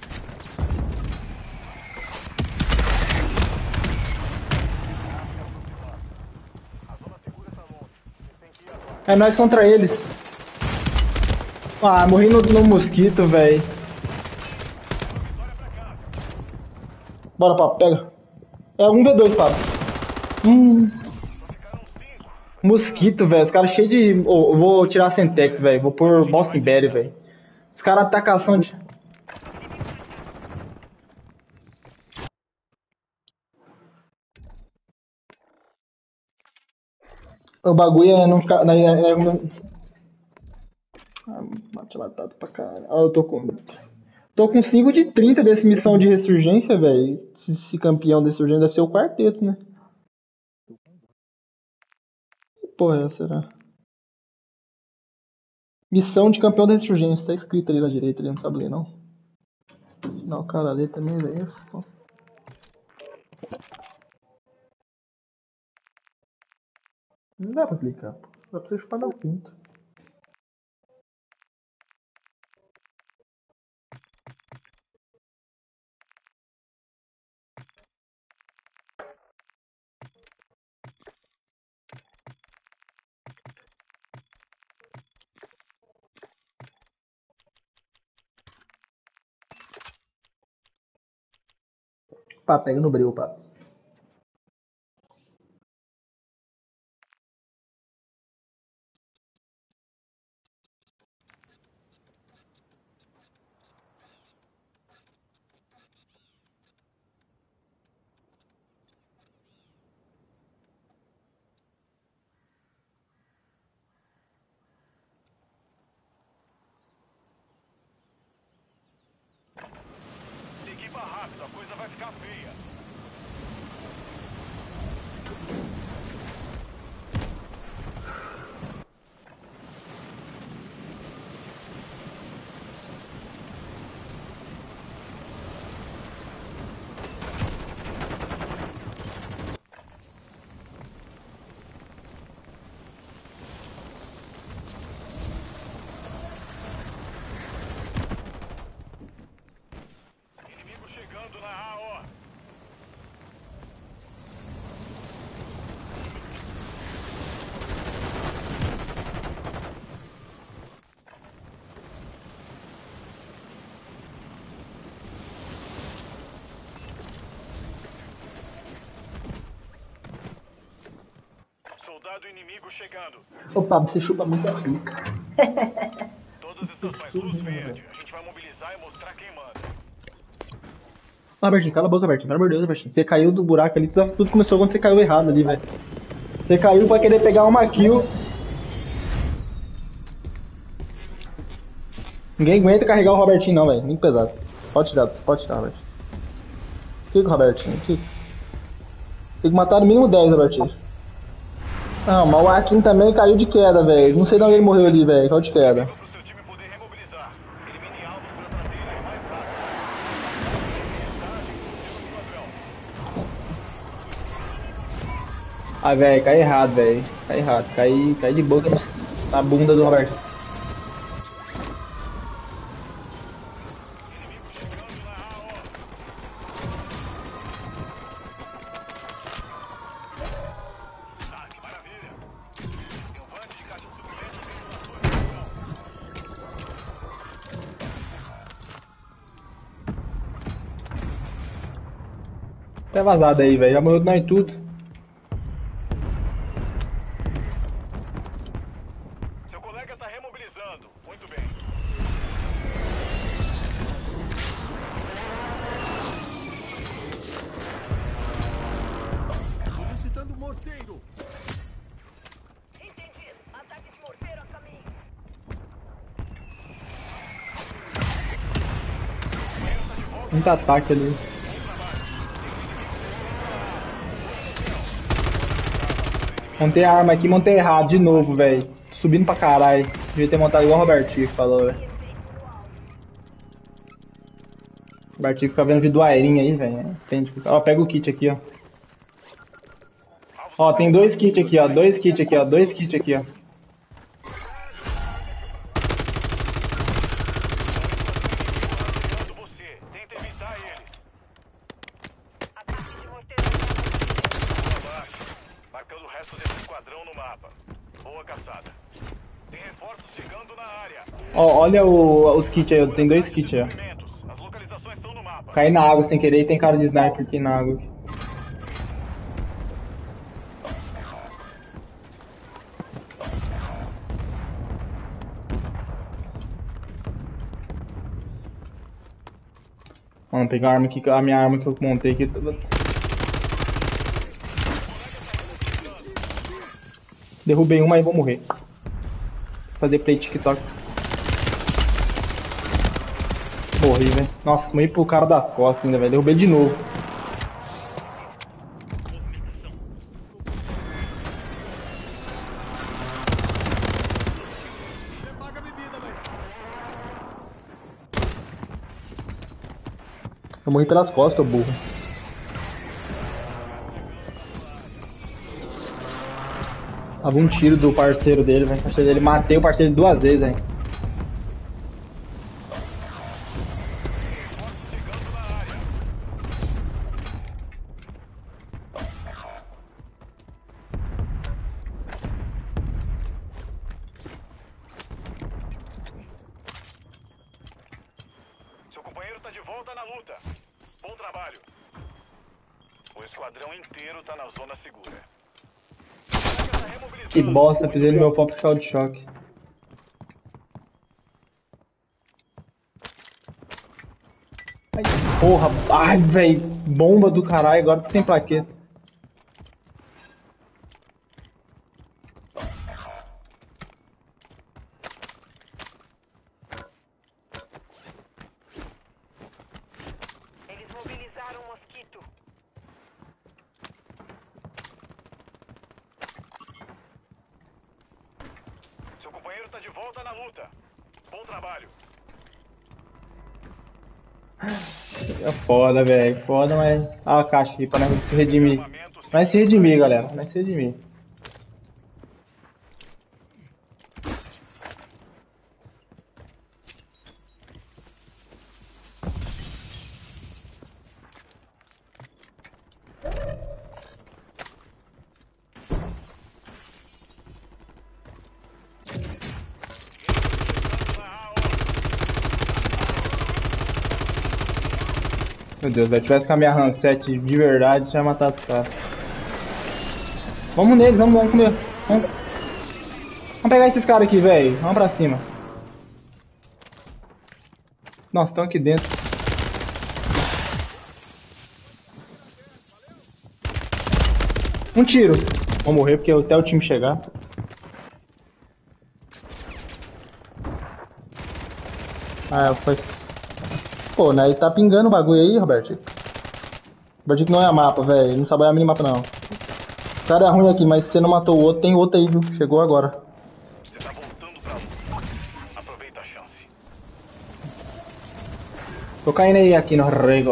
É nós contra eles. Ah, morri no mosquito, velho. Bora, papo, pega. É 1v2, papo. Mosquito, velho. Os caras cheios de... Oh, eu vou tirar a Sentex, velho. Vou pôr Boston Berry, velho. Os caras atacação de... O bagulho é não ficar... Bate latado pra caralho. Ah, eu tô com... Tô com 5 de 30 dessa missão de ressurgência, velho. Esse campeão de ressurgência deve ser o quarteto, né? Que porra é essa, será? Missão de campeão da ressurgência. Tá escrito ali na direita, ele não sabe ler, não. Não, cara, ler também, velho. Não dá pra clicar, pô. Dá pra você chupar na pinta. Pá, pega no breu, pá. Equipa rápido, a coisa vai ficar feia. Inimigo chegando na AO. Soldado inimigo chegando. Opa, você chupa muito a pica. Todas estações luz verde. A gente vai mobilizar e mostrar quem manda. Ah, Bertinho, cala a boca, Bertinho. Pelo amor de Deus, Bertinho. Você caiu do buraco ali, tudo começou quando você caiu errado ali, velho. Você caiu pra querer pegar uma kill. Ninguém aguenta carregar o Robertinho não, velho. Muito pesado. Pode tirar, Robertinho. Que Robertinho? Tem que matar no mínimo 10, Robertinho. Não, mas o Akin também caiu de queda, velho. Não sei de onde ele morreu ali, velho. Caiu de queda. Para o seu time poder remobilizar. Elimine alvos pela traseira e mais rápido. Ah, velho, cai errado, velho. Cai errado. Cai de boca na bunda do Roberto. Ah, que maravilha. Levante de caixa suculenta dentro da sua posição. Até vazado aí, velho. Já morreu de nós tudo. Seu colega está remobilizando. Muito bem. Solicitando morteiro. Entendido. Ataque de morteiro a caminho. Muito ataque ali. Montei a arma aqui, montei errado de novo, velho. Subindo pra caralho. Devia ter montado igual o Robertinho falou, velho. O Robertinho fica vendo vídeo do Airinho aí, velho. Ó, pega o kit aqui, ó. Ó, tem 2 kits aqui, ó. 2 kits aqui, ó. 2 kits aqui, ó. Você. Tenta evitar ele. Ataque de morteiro. Abaixo. Marcando o resto desse esquadrão no mapa. Boa caçada. Tem reforços chegando na área. Ó, olha os kits aí, ó. Tem 2 kits aí, ó. Movimentos. As localizações estão no mapa. Caí na água sem querer e tem cara de sniper aqui na água. Vamos pegar a arma aqui, a minha arma que eu montei aqui. Derrubei uma e vou morrer. Fazer play TikTok. Morri, velho. Nossa, morri pro cara das costas ainda, velho. Derrubei de novo. Você paga a bebida, mas... Eu morri pelas costas, ô burro. Tava um tiro do parceiro dele, velho. Parceiro dele, matei o parceiro 2 vezes, velho. Seu companheiro está de volta na luta. Bom trabalho. O esquadrão inteiro está na zona segura. Que bosta, pisei no meu próprio carro de choque. Ai, porra, ai, velho. Bomba do caralho, agora tu tem plaqueta. Eles mobilizaram o mosquito. Seu companheiro está de volta na luta. Bom trabalho. É foda, velho. Foda, mas. Ah, a caixa aqui pra nós se redimir. Nós se redimir, galera. Nós se redimir. Meu Deus, velho. Tivesse com a minha Ransete de verdade, já ia matar os caras. Vamos neles, vamos comer. Vamos pegar esses caras aqui, velho. Vamos pra cima. Nossa, estão aqui dentro. Um tiro. Vou morrer porque até o time chegar. Ah, faz... Pô, né? Tá pingando o bagulho aí, Roberto. Roberto não é mapa, velho. Não sabe a minimapa, não. O cara é ruim aqui, mas se você não matou o outro, tem outro aí, viu? Chegou agora. Você está voltando pra luta. Aproveita a chance. Tô caindo aí aqui no rego.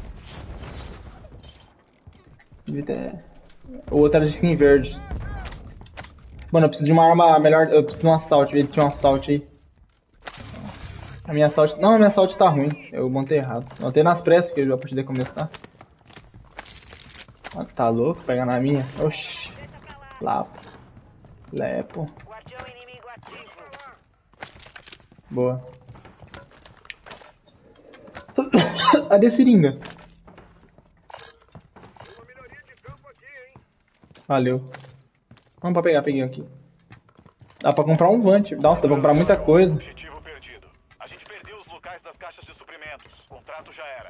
Devia ter... O outro era de skin verde. Mano, eu preciso de uma arma melhor. Eu preciso de um assalto. Ele tinha um assalto aí. A minha assalto... Não, a minha assalto tá ruim. Eu montei errado. Montei nas pressas, porque a partida ia começar. Ah, tá louco? Pegar na minha? Oxi. Lapo. Lepo. Guardião inimigo ativo. Boa. Cadê seringa? Valeu. Vamos pra pegar, peguei aqui. Dá pra comprar um Vant. Nossa, dá pra comprar muita coisa. Objetivo perdido. A gente perdeu os locais das caixas de suprimentos. O contrato já era.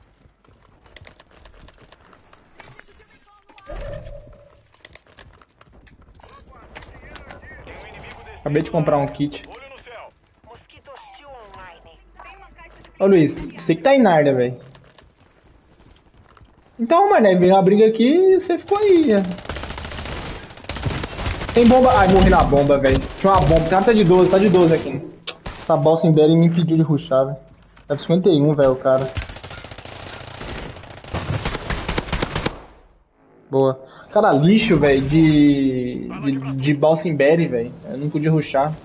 Tem um inimigo descendo. Acabei de comprar um kit. Olho no céu. Mosquito hostil online. Tem uma caixa de Ô Luiz, você que tá em Narnia, velho. Então, mano, aí veio uma briga aqui e você ficou aí. Tem bomba. Ai, morri na bomba, velho. Tinha uma bomba. O cara tá de 12 aqui. Essa Balsenberry me impediu de rushar, velho. Tá 51, velho, o cara. Boa. Cara, lixo, velho, de Balsenberry, velho. Eu não podia rushar.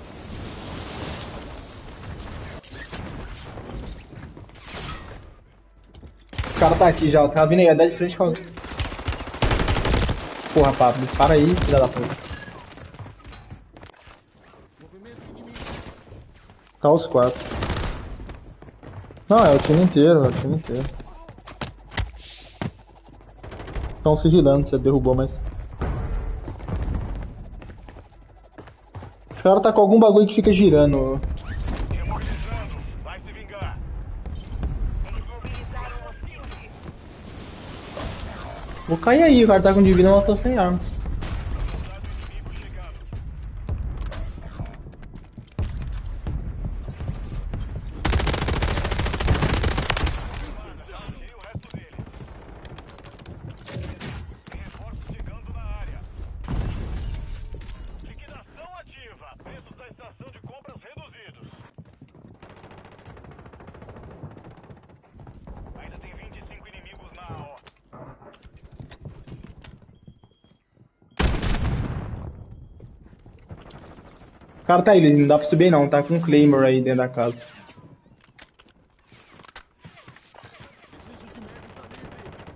O cara tá aqui já, o cara vindo aí, dá de frente com a... Porra, Pablo, para aí, filha da puta. Tá os 4. Não, é o time inteiro, é o time inteiro. Estão se girando, você derrubou, mas... Esse cara tá com algum bagulho que fica girando. Imobilizando. Vai se vingar. imobilizar um hostil. Vou cair aí, o cara tá com divina, mas eu tô sem arma. Soldado inimigo chegando. E o resto dele. Tem reforços chegando na área. Liquidação ativa. Preços da estação de compras reduzidos. Ainda tem 25 inimigos na AO. O cara tá aí, Luiz, não dá pra subir não, tá com um Claymore aí dentro da casa. Preciso de médico também.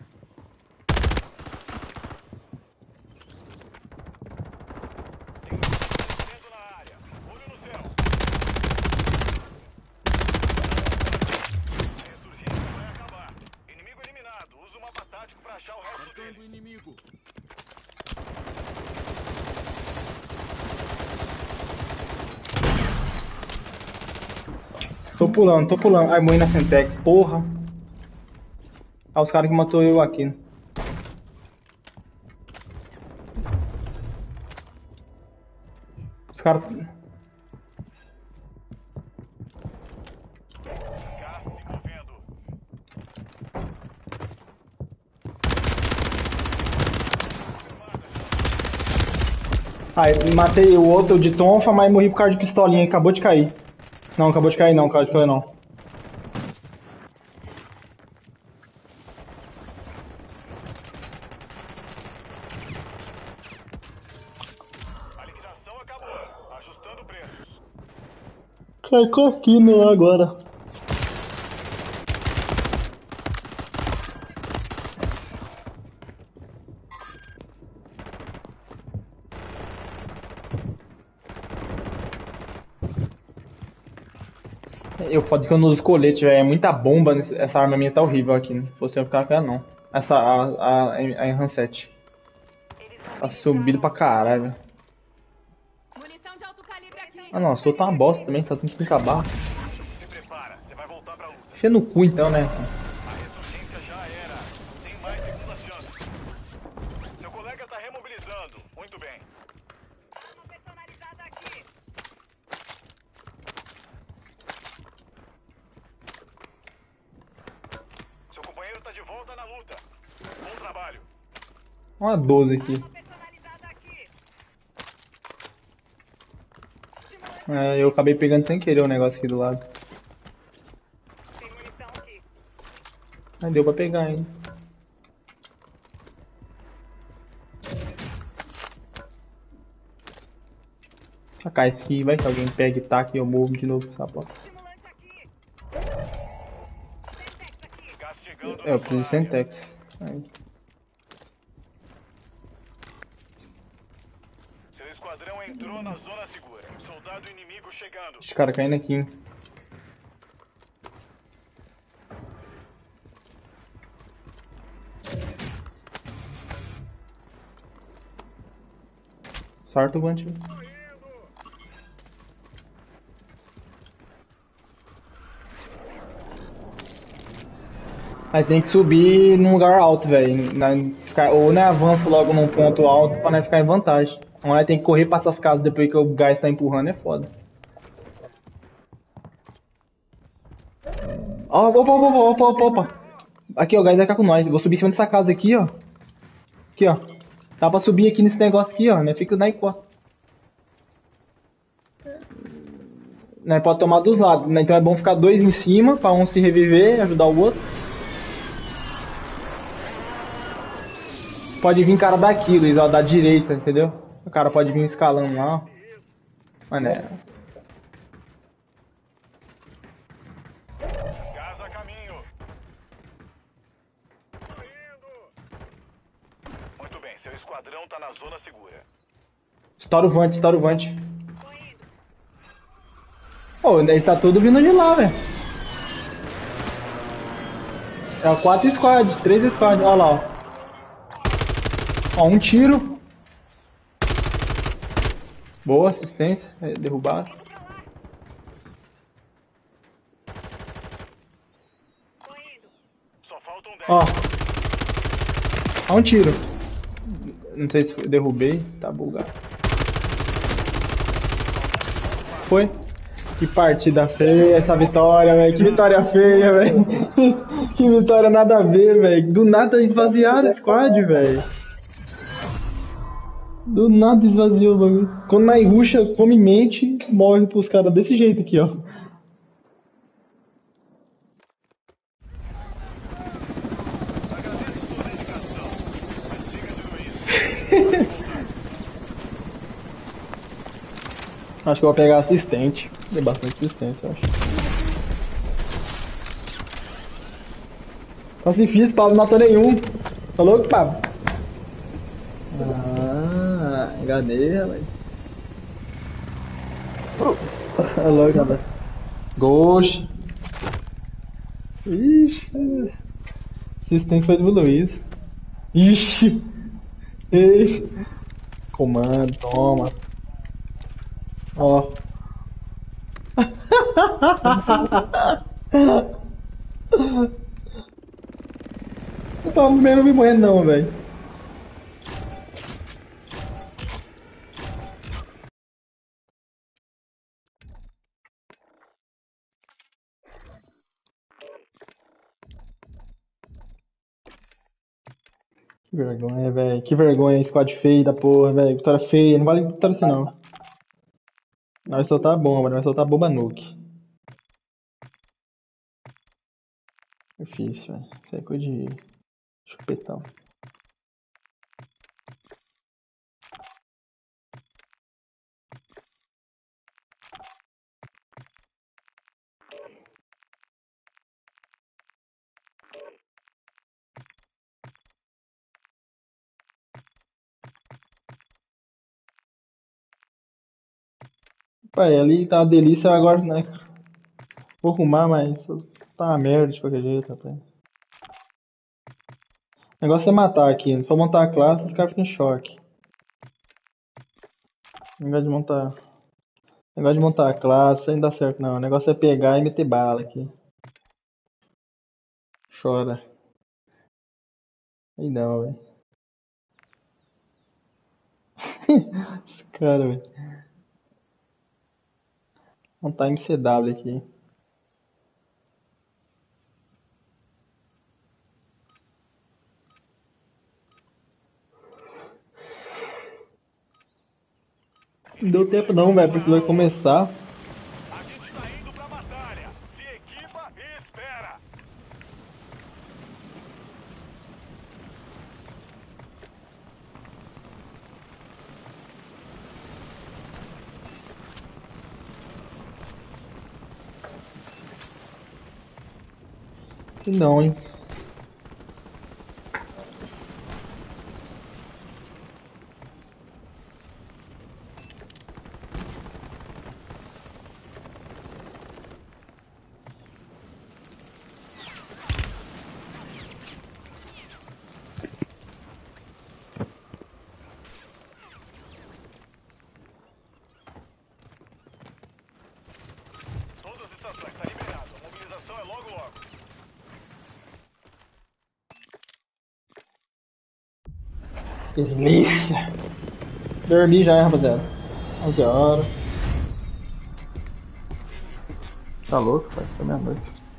Descendo na área. Olho no céu. A ressurgência vai acabar. Inimigo eliminado. Usa o mapa tático pra achar o resto Marcando dele. o inimigo. Tô pulando, tô pulando. Ai, morri na Sentex, porra. Ah, os caras que matou eu aqui. Os caras... Gás se movendo. Ai, matei o outro de tonfa, mas morri por causa de pistolinha, acabou de cair. Não, acabou de cair não, acabou de cair não. A liquidação acabou. Ajustando preços. Cai coquinho lá agora. Eu foda que eu não uso colete, velho. É muita bomba. Essa arma minha tá horrível aqui. Não fosse eu ficar com ela, não. Essa, a Enhanced. Tá subido pra caralho. Munição de alto calibre aqui. Ah, não, sou tá uma bosta também. Só tem que acabar. Se prepara. Você vai voltar pra luta. Enfia no cu então, né? A ressurgência já era. Tem mais segunda chance. Seu colega tá remobilizando. Muito bem. Arma personalizada aqui. Seu companheiro tá de volta na luta. Bom trabalho. Uma 12 aqui. Arma personalizada aqui. É, eu acabei pegando sem querer o negócio aqui do lado. Tem munição aqui. Aí deu pra pegar ainda. Tacar esse aqui, vai que alguém pega e taca e eu morro de novo com essa porta. Estimulante aqui. Sentex aqui. Gás chegando É, eu na preciso de sua área. Sentex. Aí. Seu esquadrão entrou na zona segura. Soldado inimigo chegando. Esse cara caindo aqui, hein? Sorte o guante. Aí tem que subir num lugar alto, velho. Ou né, avança logo num ponto alto pra não ficar em vantagem. Ou aí tem que correr pra essas casas depois que o gás tá empurrando, é foda. Ó, opa, opa, opa, opa, opa. Aqui, ó, o gás vai ficar com nós. Vou subir em cima dessa casa aqui, ó. Aqui, ó. Dá pra subir aqui nesse negócio aqui, ó. Né? Fica na icó. Né? Pode tomar dos lados, né? Então é bom ficar dois em cima pra um se reviver e ajudar o outro. Pode vir cara daqui, Luiz, ó, da direita, entendeu? O cara pode vir escalando lá, ó. Mano, é. Gás a caminho. Muito bem, seu esquadrão tá na zona segura. Estoura o vante, estoura o vante. Pô, eles tá tudo vindo de lá, velho. É 4 squad, 3 squad, olha lá, ó. Ó, um tiro. Boa assistência, derrubado. Só faltam 10. Ó. Ó, um tiro. Não sei se eu derrubei, tá bugado. Foi. Que partida feia essa vitória, velho. Que vitória feia, velho. Que vitória nada a ver, velho. Do nada esvaziaram o squad, velho. Do nada esvaziou o bagulho. Quando na ruxa come mente, morre pros caras desse jeito aqui, ó. Acho que eu vou pegar assistente. Tem bastante assistência, eu acho. Pacifista, Pablo não matou nenhum. Falou que Pablo? Ah, enganei, rapaz. Alô, galera. Ghost. Ixi. Assistência foi do Luiz. Ixi. Ei. Comando, toma. Ó. O Pablo mesmo não me morrendo não, velho. Que vergonha, velho. Que vergonha, squad feio da porra, velho. Vitória feia. Não vale vitória assim, não. Não vai soltar bomba, não vai soltar bomba nuke. Difícil, velho. Isso aí é coisa de chupetão. Pai, ali tá uma delícia agora, né? Vou arrumar, mas tá uma merda de qualquer jeito, rapaz. O negócio é matar aqui. Se for montar a classe, os caras ficam em choque. O negócio de montar a classe aí não dá certo não. O negócio é pegar e meter bala aqui. Chora. Aí não, velho. Esse cara, velho. Montar MCW aqui. Não deu tempo não, velho, porque vai começar. A gente tá indo pra batalha. Se equipa e espera. Que não, hein. Delícia. Dormi já, hein, rapaziada. 11 horas. Tá louco, pai? Isso é meia-noite.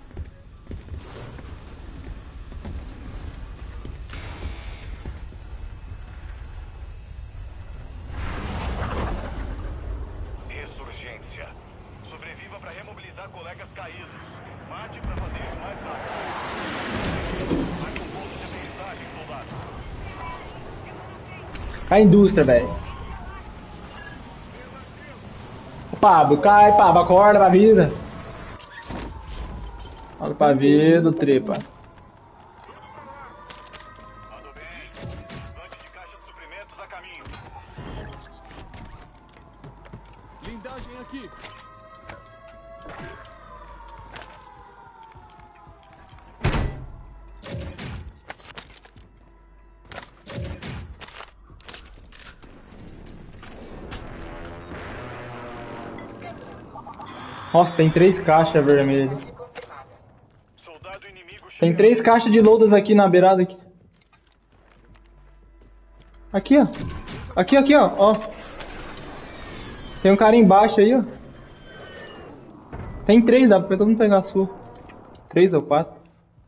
Ressurgência. Sobreviva para remobilizar colegas caídos. Mate para fazer isso mais rápido. Marque um ponto de aterrissagem, soldado. A indústria, velho. Pablo, cai, Pablo, acorda pra vida. Acorda pra vida, tripa. Mandou bem. Levante de caixa de suprimentos a caminho. Blindagem aqui. Nossa, tem 3 caixas vermelhas. Soldado inimigo Tem chegando. 3 caixas de loadas aqui na beirada aqui. Aqui, ó. Aqui, ó. Tem um cara embaixo aí, ó. Tem 3, dá pra todo mundo pegar a sua. 3 ou 4.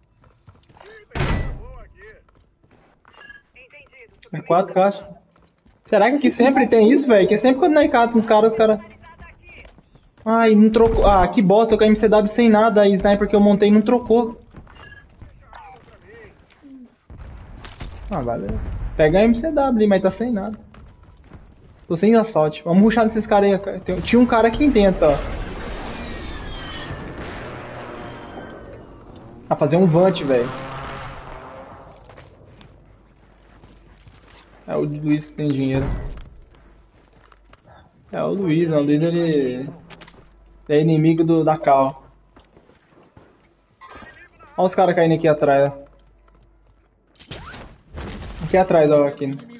Entendido. É 4 caixas. Será que aqui sempre tem isso, velho? Que sempre quando nós catamos os caras, Localizada aqui. Ai, não trocou. Ah, que bosta, eu com a MCW sem nada. A sniper que eu montei não trocou. Ah, valeu. Pega a MCW ali, mas tá sem nada. Tô sem assalto. Vamos rushar nesses caras aí. Tinha um cara aqui dentro, ó. Ah, fazer um vant, velho. É o Luiz que tem dinheiro. É o Luiz, não. O Luiz ele é inimigo da Cal. Olha os caras caindo aqui atrás, ó. Aqui atrás, ó, aqui. Inimigo.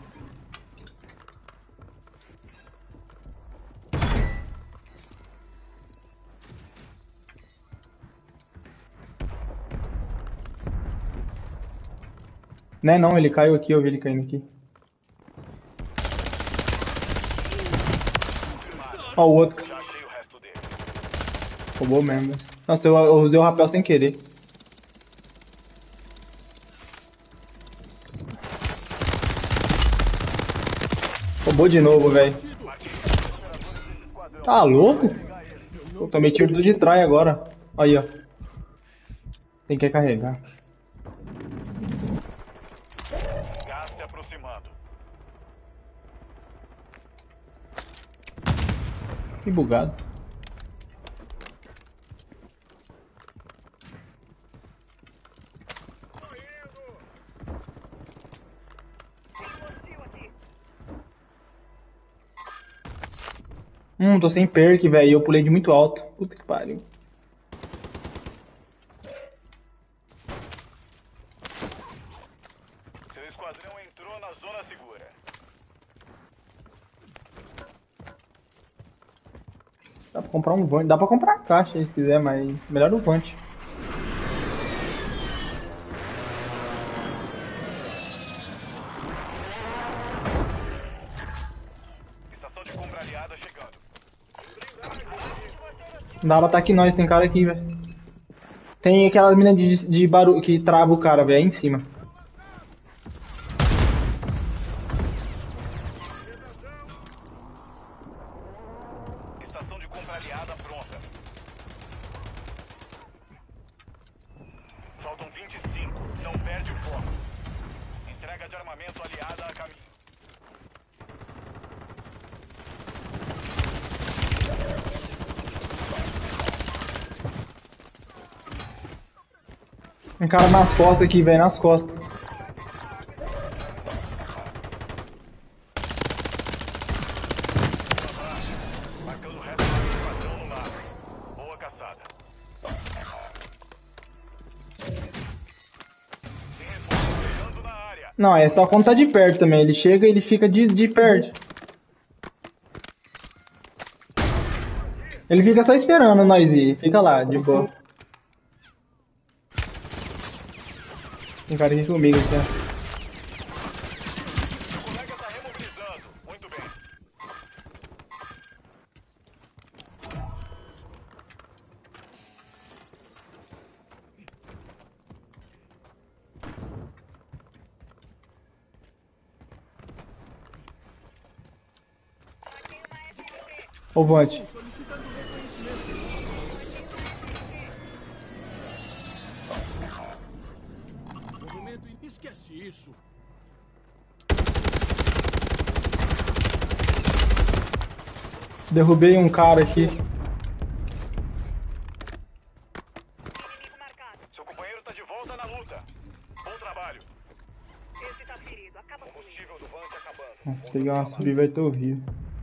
Né, não, ele caiu aqui, eu vi ele caindo aqui. Ó, o outro. Já achei o resto dele. Roubou mesmo. Nossa, eu usei o rapel sem querer. Roubou de novo, velho. Tá louco? Eu tomei tiro do de trás agora. Aí, ó. Tem que carregar. Gás se aproximando. Que bugado. Positivo aqui. Tô sem perk, velho. Eu pulei de muito alto. Puta que pariu. Seu esquadrão entrou na zona segura. Dá pra comprar um Vant. Dá pra comprar a caixa aí se quiser, mas melhor o Vant. Estação de compra aliada chegando. Dá pra ataque nós, tem cara aqui, velho. Tem aquelas minas de barulho que trava o cara, velho, aí em cima. Estação de compra aliada pronta. Faltam 25. Não perde o foco. Entrega de armamento aliada a caminho. Um cara nas costas aqui, velho, nas costas. Marcando o resto do esquadrão no mapa. Boa caçada. Tem reforço chegando na área. Não, é só quando tá de perto também. Ele chega e ele fica de perto. Ele fica só esperando nós ir. Fica lá, de boa. Tem cara aqui comigo aqui, ó. Ô, Vante. Solicitando reconhecimento. Movimento. Esquece isso. Derrubei um cara aqui. Inimigo marcado. Seu companheiro tá de volta na luta. Bom trabalho. Esse tá ferido. Acaba com ele. Combustível do Vante acabando. Nossa, se pegar uma subir vai ter horrível.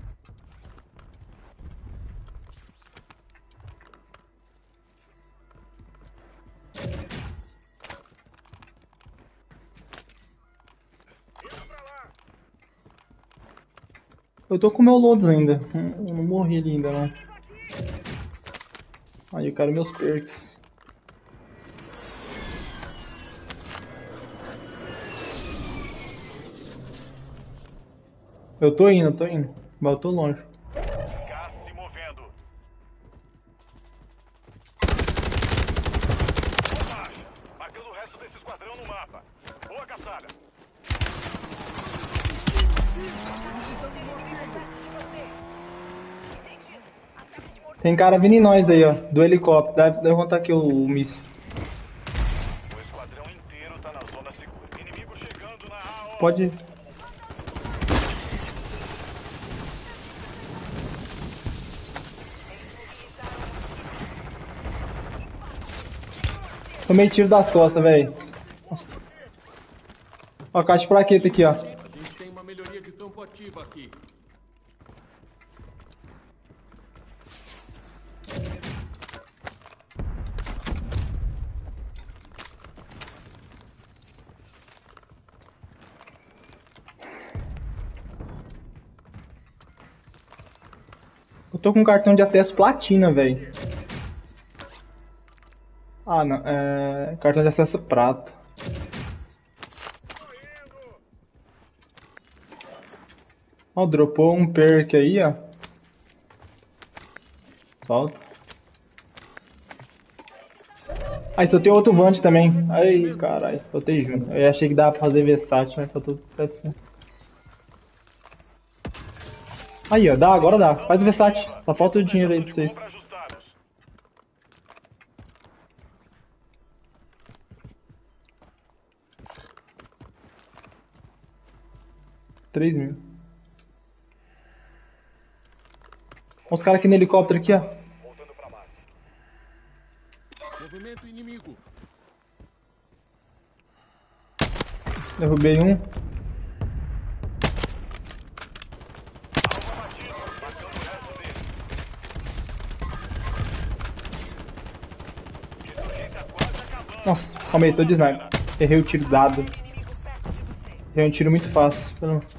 Eu tô com meu Lodos ainda. Eu não morri ali ainda não. Aí eu quero meus perks. Eu tô indo, mas eu tô longe. Gás se movendo. Marcha. Marcando o resto desse esquadrão no mapa. Boa caçada. Tem cara vindo em nós aí, ó. Do helicóptero. Deve levantar aqui o míssil. O esquadrão inteiro tá na zona segura. Inimigo chegando na AO. Pode ir. Tomei tiro das costas, velho. Ó, a caixa de plaqueta aqui, ó. A gente tem uma melhoria de campo ativa aqui. Eu tô com cartão de acesso platina, velho. Ah, não. Cartão de acesso prata. Ó, dropou um perk aí, ó. Solta. Aí, só tem outro Vante também. Ai, caralho. Botei junto. Eu achei que dava pra fazer versátil, mas faltou 700. Aí, ó. Dá, agora dá. Faz o versátil. Só falta o dinheiro aí pra vocês. Compra ajustados. 3.000. Os caras aqui no helicóptero aqui, ó. Voltando pra base. Movimento inimigo. Derrubei um. Alvo abatido. Marcando o resto dele. Insurgência quase acabando. Nossa, calma aí, tô de sniper. Errei o tiro dado. Errei um tiro muito fácil.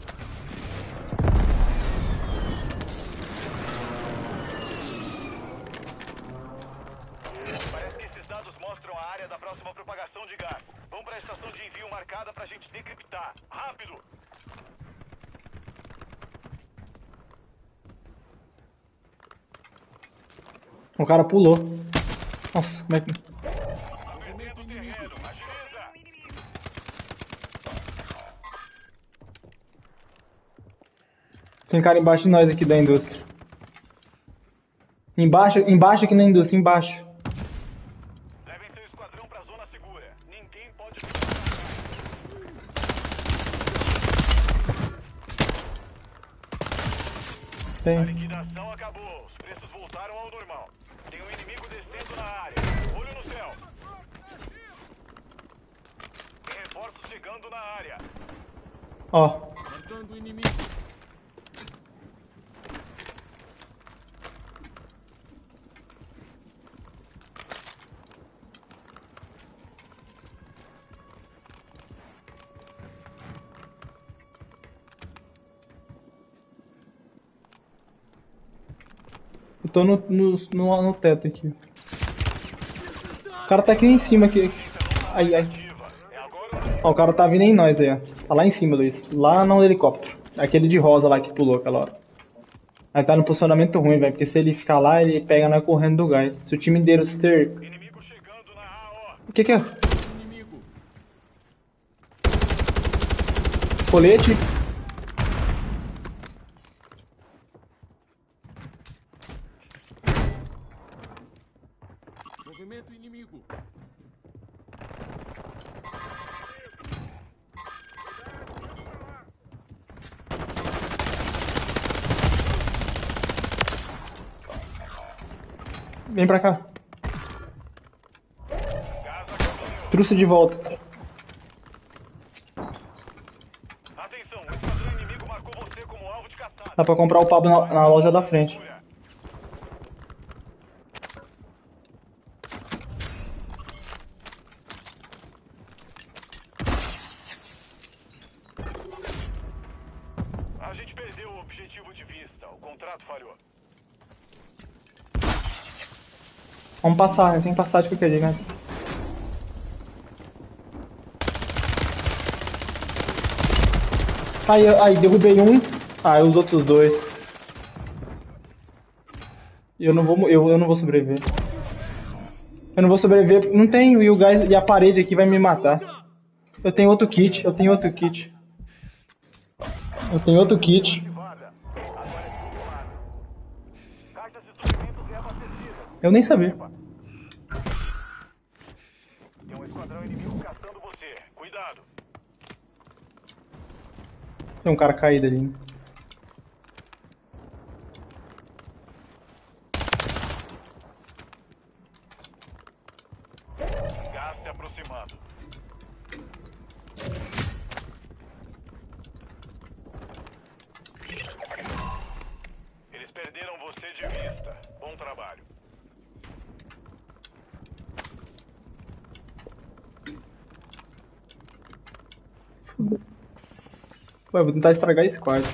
Parece que esses dados mostram a área da próxima propagação de gás. Vamos pra estação de envio marcada pra gente decriptar. Rápido! O cara pulou. Nossa, como é que... Movimento terreno. Agiliza! Tem cara embaixo de nós aqui da indústria. Embaixo aqui na indústria, embaixo. Levem seu esquadrão pra zona segura. Ninguém pode... Tem. A liquidação acabou. Os preços voltaram ao normal. Tem um inimigo descendo na área. Olho no céu. Tem reforços chegando na área. Ó. Marcando o inimigo. Eu tô no teto aqui. O cara tá aqui em cima aqui. Ai, ai. Ó, o cara tá vindo em nós aí, ó. Tá lá em cima, Luiz. Lá no helicóptero. Aquele de rosa lá que pulou aquela hora. Aí tá no posicionamento ruim, velho. Porque se ele ficar lá, ele pega nós correndo do gás. Se o time inteiro cerca. Inimigo chegando na AO. O que é? Inimigo. Colete. Vem pra cá. Gás a caminho. Trouxe de volta. Atenção, o esquadrão inimigo marcou você como alvo de caçada. Dá pra comprar o Pablo na loja da frente. A gente perdeu o objetivo de vista. O contrato falhou. Vamos passar, né? Tem que passar de qualquer jeito, né? Aí, derrubei um. Ah, os outros dois. Eu não vou sobreviver. Eu não vou sobreviver, não tenho, e o gás e a parede aqui vai me matar. Eu tenho outro kit. Ativada. Agora é tudo claro. Caixa de suprimentos reabastecida. Eu nem sabia. Tem um esquadrão inimigo caçando você. Cuidado. Tem um cara caído ali. Gás se aproximando. Eles perderam você de vista. Bom trabalho. Ué, vou tentar estragar esse quarto.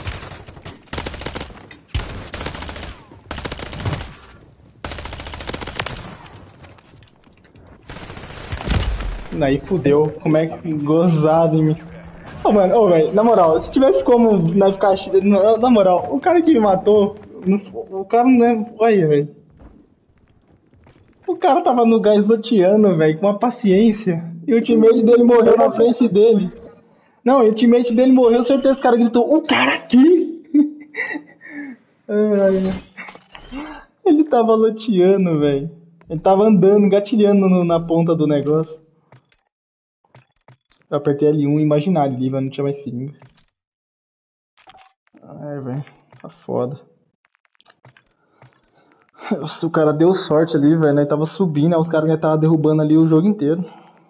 Aí fudeu, como é que gozado em mim. Ô mano, velho, na moral, se tivesse como nós ficar. Na moral, o cara que me matou, o cara não é. Olha, velho. O cara tava no gás loteando, velho, com uma paciência. E o teammate dele morreu na frente dele. Não, e o teammate dele morreu, certeza que o cara gritou, o cara aqui! Ele tava loteando, velho. Ele tava andando, gatilhando na ponta do negócio. Eu apertei L1 imaginário ali, mas não tinha mais seringa. Ai, velho, tá foda. O cara deu sorte ali, velho, né? Tava subindo, aí os caras já tava derrubando ali o jogo inteiro.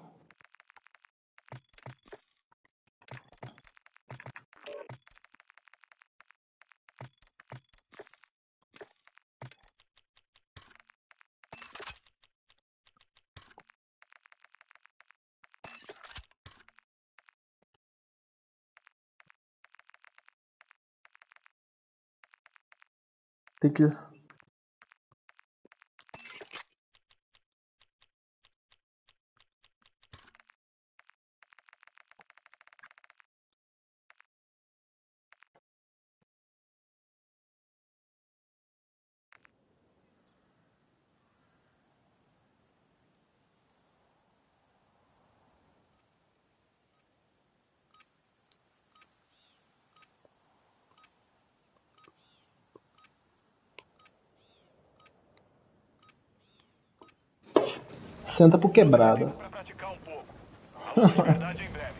Tem que... Senta pro quebrado. Pra praticar um pouco. A luta de verdade em breve.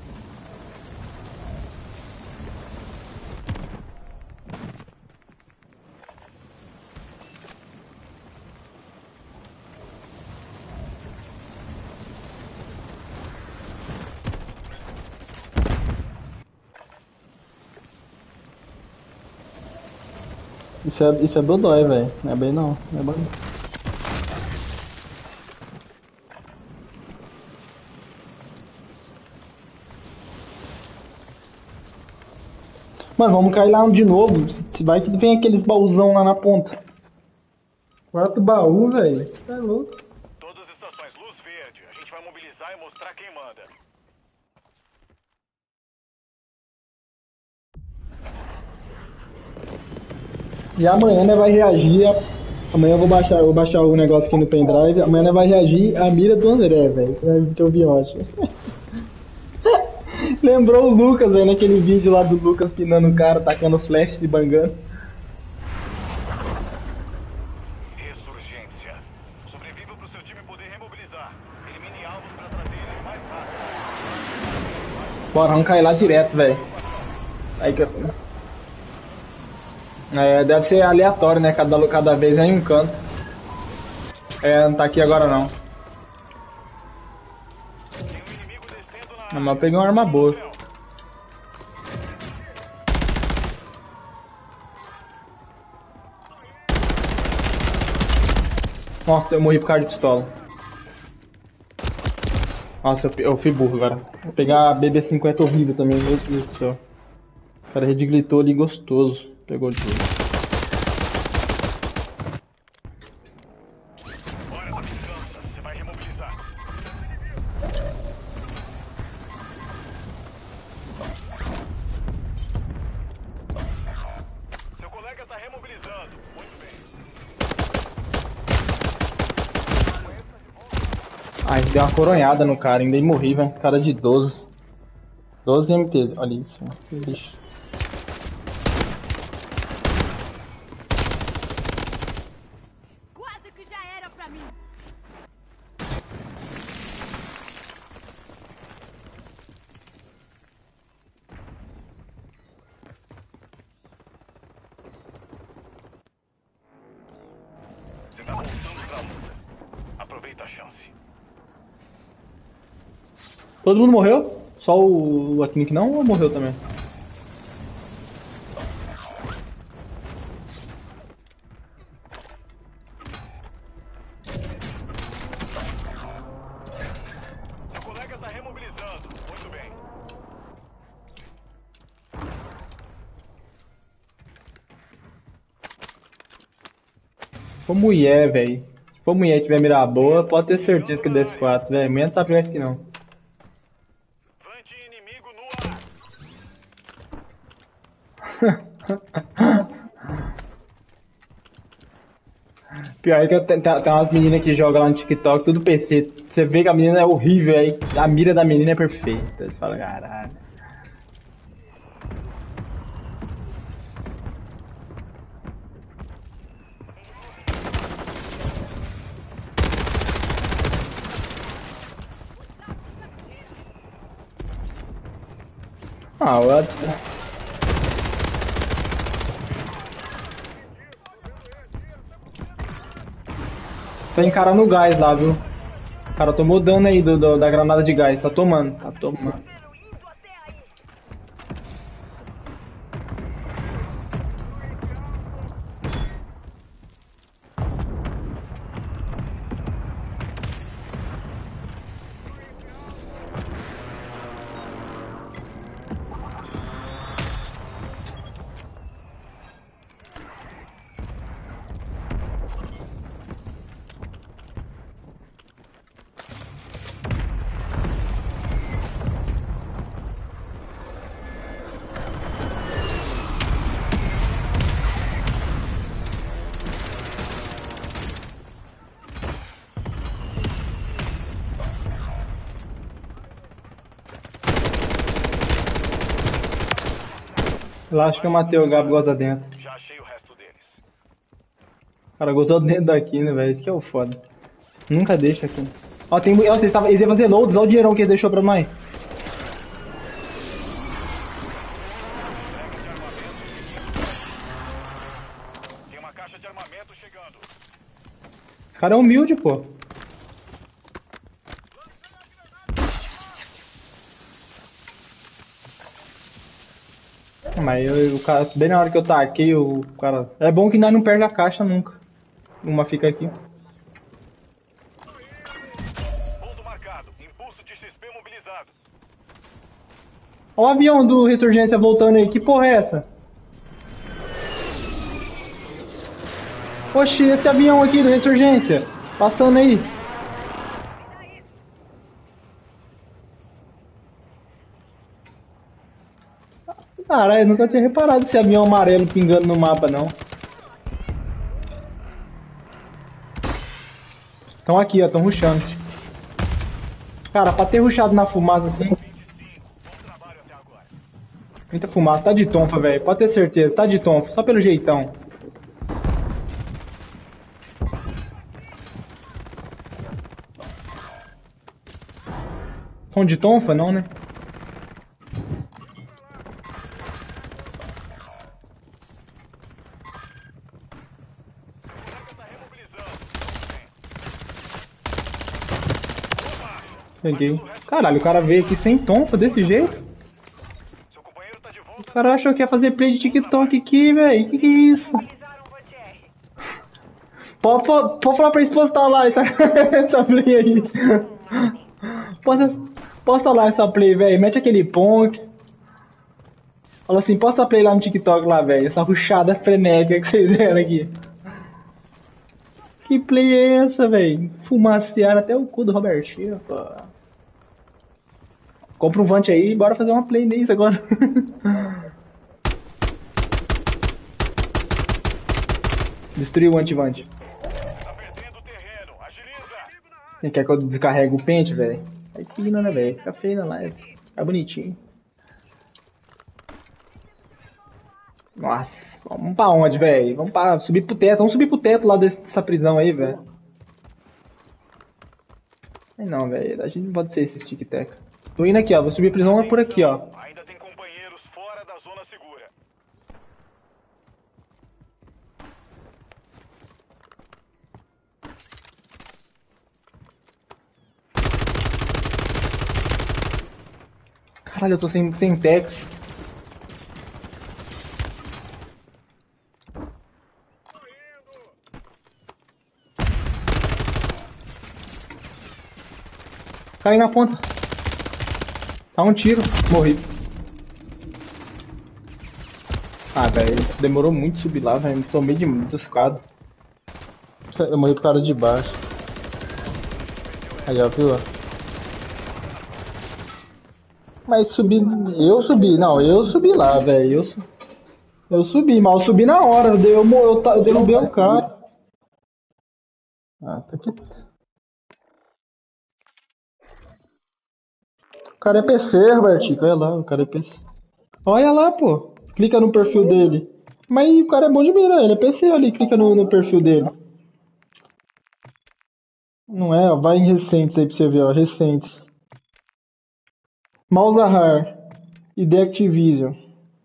Isso é dodói, velho. Não é bem não. Não é bom. Mano, vamos cair lá de novo. Se vai que vem aqueles baúzão lá na ponta. 4 baús, velho. Tá louco. Todas as estações, luz verde. A gente vai mobilizar e mostrar quem manda. E amanhã né, vai reagir. Amanhã eu vou baixar o negócio aqui no pendrive. Amanhã né, vai reagir a mira do André, velho. Que eu vi ontem. Lembrou o Lucas, velho, naquele vídeo lá do Lucas pinando o cara, tacando flash, se bangando. Ressurgência. Sobreviva pro seu time poder remobilizar. Elimine alvos pra trazer eles mais rápido. Bora, vamos cair lá direto, velho. Aí que... deve ser aleatório, né? Cada vez é em um canto. É, não tá aqui agora não. Tem um inimigo descendo na Não, mas eu peguei uma arma boa. área. Nossa, eu morri por causa de pistola. Nossa, eu fui burro, cara. Vou pegar a BB-50 horrível também, meu Deus do céu. O cara redglitou ali gostoso. Pegou de tudo. Hora da vingança. Você vai remobilizar. Seu colega está remobilizando. Muito bem. Ai, deu uma coronhada no cara, ainda morri, velho. Cara de 12. 12 MT, olha isso. Que lixo. Quase que já era pra mim. Você está voltando pra luta. Aproveita a chance. Todo mundo morreu? Só o Atnik não ou morreu também? Seu colega está remobilizando. Muito bem. Se for mulher, velho. Se for mulher e tiver mira boa, pode ter certeza que é DS4, velho. Mulher não sabe jogar isso aqui não. Vante inimigo no ar. Pior é que tem umas meninas que jogam lá no TikTok, tudo PC. Você vê que a menina é horrível aí. A mira da menina é perfeita. Você fala, caralho. Ah, tem cara no gás lá, viu? O cara tomou dano aí da granada de gás. Tá tomando, tá tomando. Indo até aí. Lá acho que eu matei o Gabi goza dentro. Já achei o resto deles. O cara gozou dentro daqui, né, velho? Isso que é o foda. Nunca deixa aqui. Ó, tem. Ó, eles iam fazer loads, olha o dinheirão que ele deixou pra nós. Tem uma caixa de armamento chegando. Esse cara é humilde, pô. Mas o cara, bem na hora que eu taquei, o cara. É bom que nós não perde a caixa nunca. Uma fica aqui. Ponto marcado. Impulso de XP mobilizado. Ó o avião do Ressurgência voltando aí. Que porra é essa? Oxi, esse avião aqui do Ressurgência. Passando aí. Caralho, eu nunca tinha reparado esse avião amarelo pingando no mapa, não. Estão aqui, ó, estão rushando. Cara, pra ter rushado na fumaça assim. Bom trabalho até agora. Muita fumaça, tá de tonfa, velho. Pode ter certeza, tá de tonfa, só pelo jeitão. Tom de tonfa, não, né? O colega está remobilizando. Bem. Peguei. Caralho, o cara veio aqui sem tompa, desse jeito. Seu companheiro tá de O volta. cara achou que ia fazer play de TikTok aqui, velho. Que é isso? Mobilizaram o Rotier. Pode falar pra eles postar lá essa, essa play aí. Posta lá essa play, velho. Mete aquele ponk. Fala assim, posta a play lá no TikTok lá, velho. Essa rushada frenética que vocês deram aqui. Que play é essa, velho? Fumacearam até o cu do Robertinho, pô. Compra um Vant aí e bora fazer uma play nisso agora. Destruiu o anti-Vant. Tá perdendo o terreno. Agiliza. Quem quer que eu descarregue o pente, velho? Aí fina, né, velho? Fica feio na live. Fica bonitinho. Nossa, vamos pra onde, velho? Vamos pra subir pro teto. Vamos subir pro teto lá dessa prisão aí, velho. Aí não, velho. A gente não pode ser esse tic-tac. Tô indo aqui, ó. Vou subir a prisão por aqui, ó. Ainda tem companheiros fora da zona segura. Caralho, eu tô sem tex. Cai na ponta. Tá um tiro. Morri. Ah, velho. Demorou muito subir lá, velho. Tomei de muito escada. Eu morri pro cara de baixo. Aí, ó, viu? Mas subir. Eu subi. Não, eu subi lá, velho. Eu subi, mas eu subi na hora. Eu derrubei o cara. Ah, tá aqui. O cara é PC, Robertico. Olha lá, o cara é PC. Olha lá, pô. Clica no perfil dele. Mas o cara é bom de mira, ele é PC ali. Clica no perfil dele. Não é, ó. Vai em recentes aí pra você ver, ó. Recentes. Malzahar e The Activision.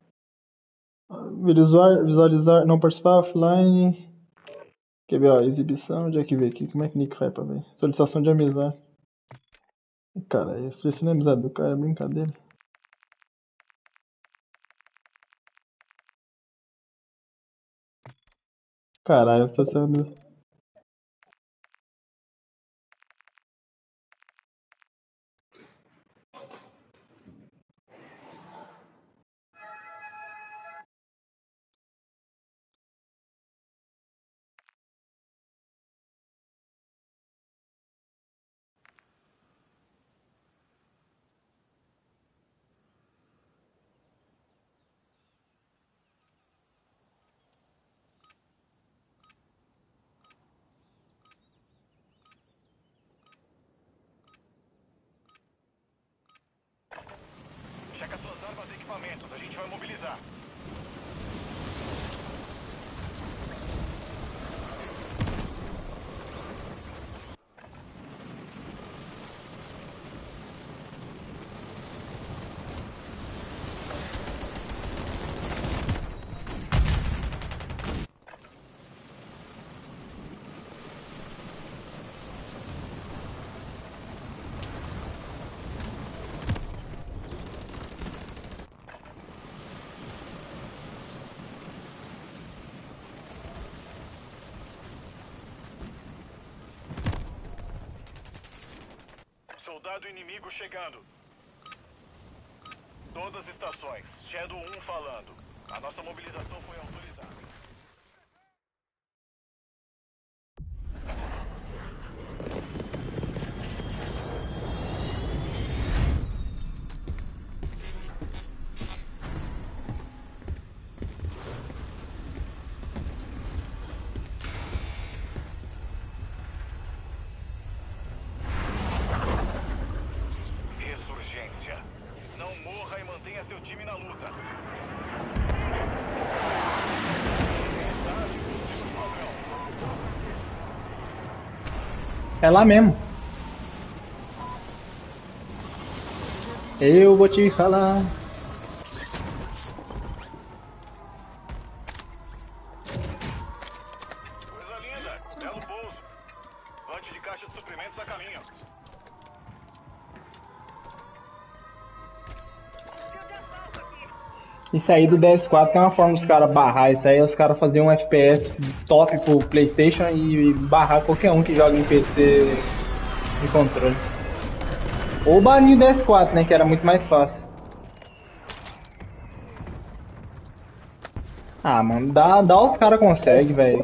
Visualizar, não participar, offline. Quer ver, ó, exibição, onde é que vê aqui? Como é que Nick faz pra ver? Solicitação de amizade. Cara, isso não é amizade do cara, é brincadeira. Caralho, solicitação de amizade. Checa suas armas e equipamentos. A gente vai mobilizar. Soldado inimigo chegando. Todas as estações. Shadow 1 falando. A nossa mobilização foi autorizada. Ressurgência. Não morra e mantenha seu time na luta. É lá mesmo. Eu vou te falar. Coisa linda. Belo pouso. Vante de caixa de suprimentos a caminho. Isso aí do DS4 tem uma forma dos caras barrar. Isso aí é os caras fazerem um FPS top pro PlayStation e barrar qualquer um que joga em PC de controle. Ou banir o DS4, né? Que era muito mais fácil. Ah, mano, dá os caras conseguem, velho.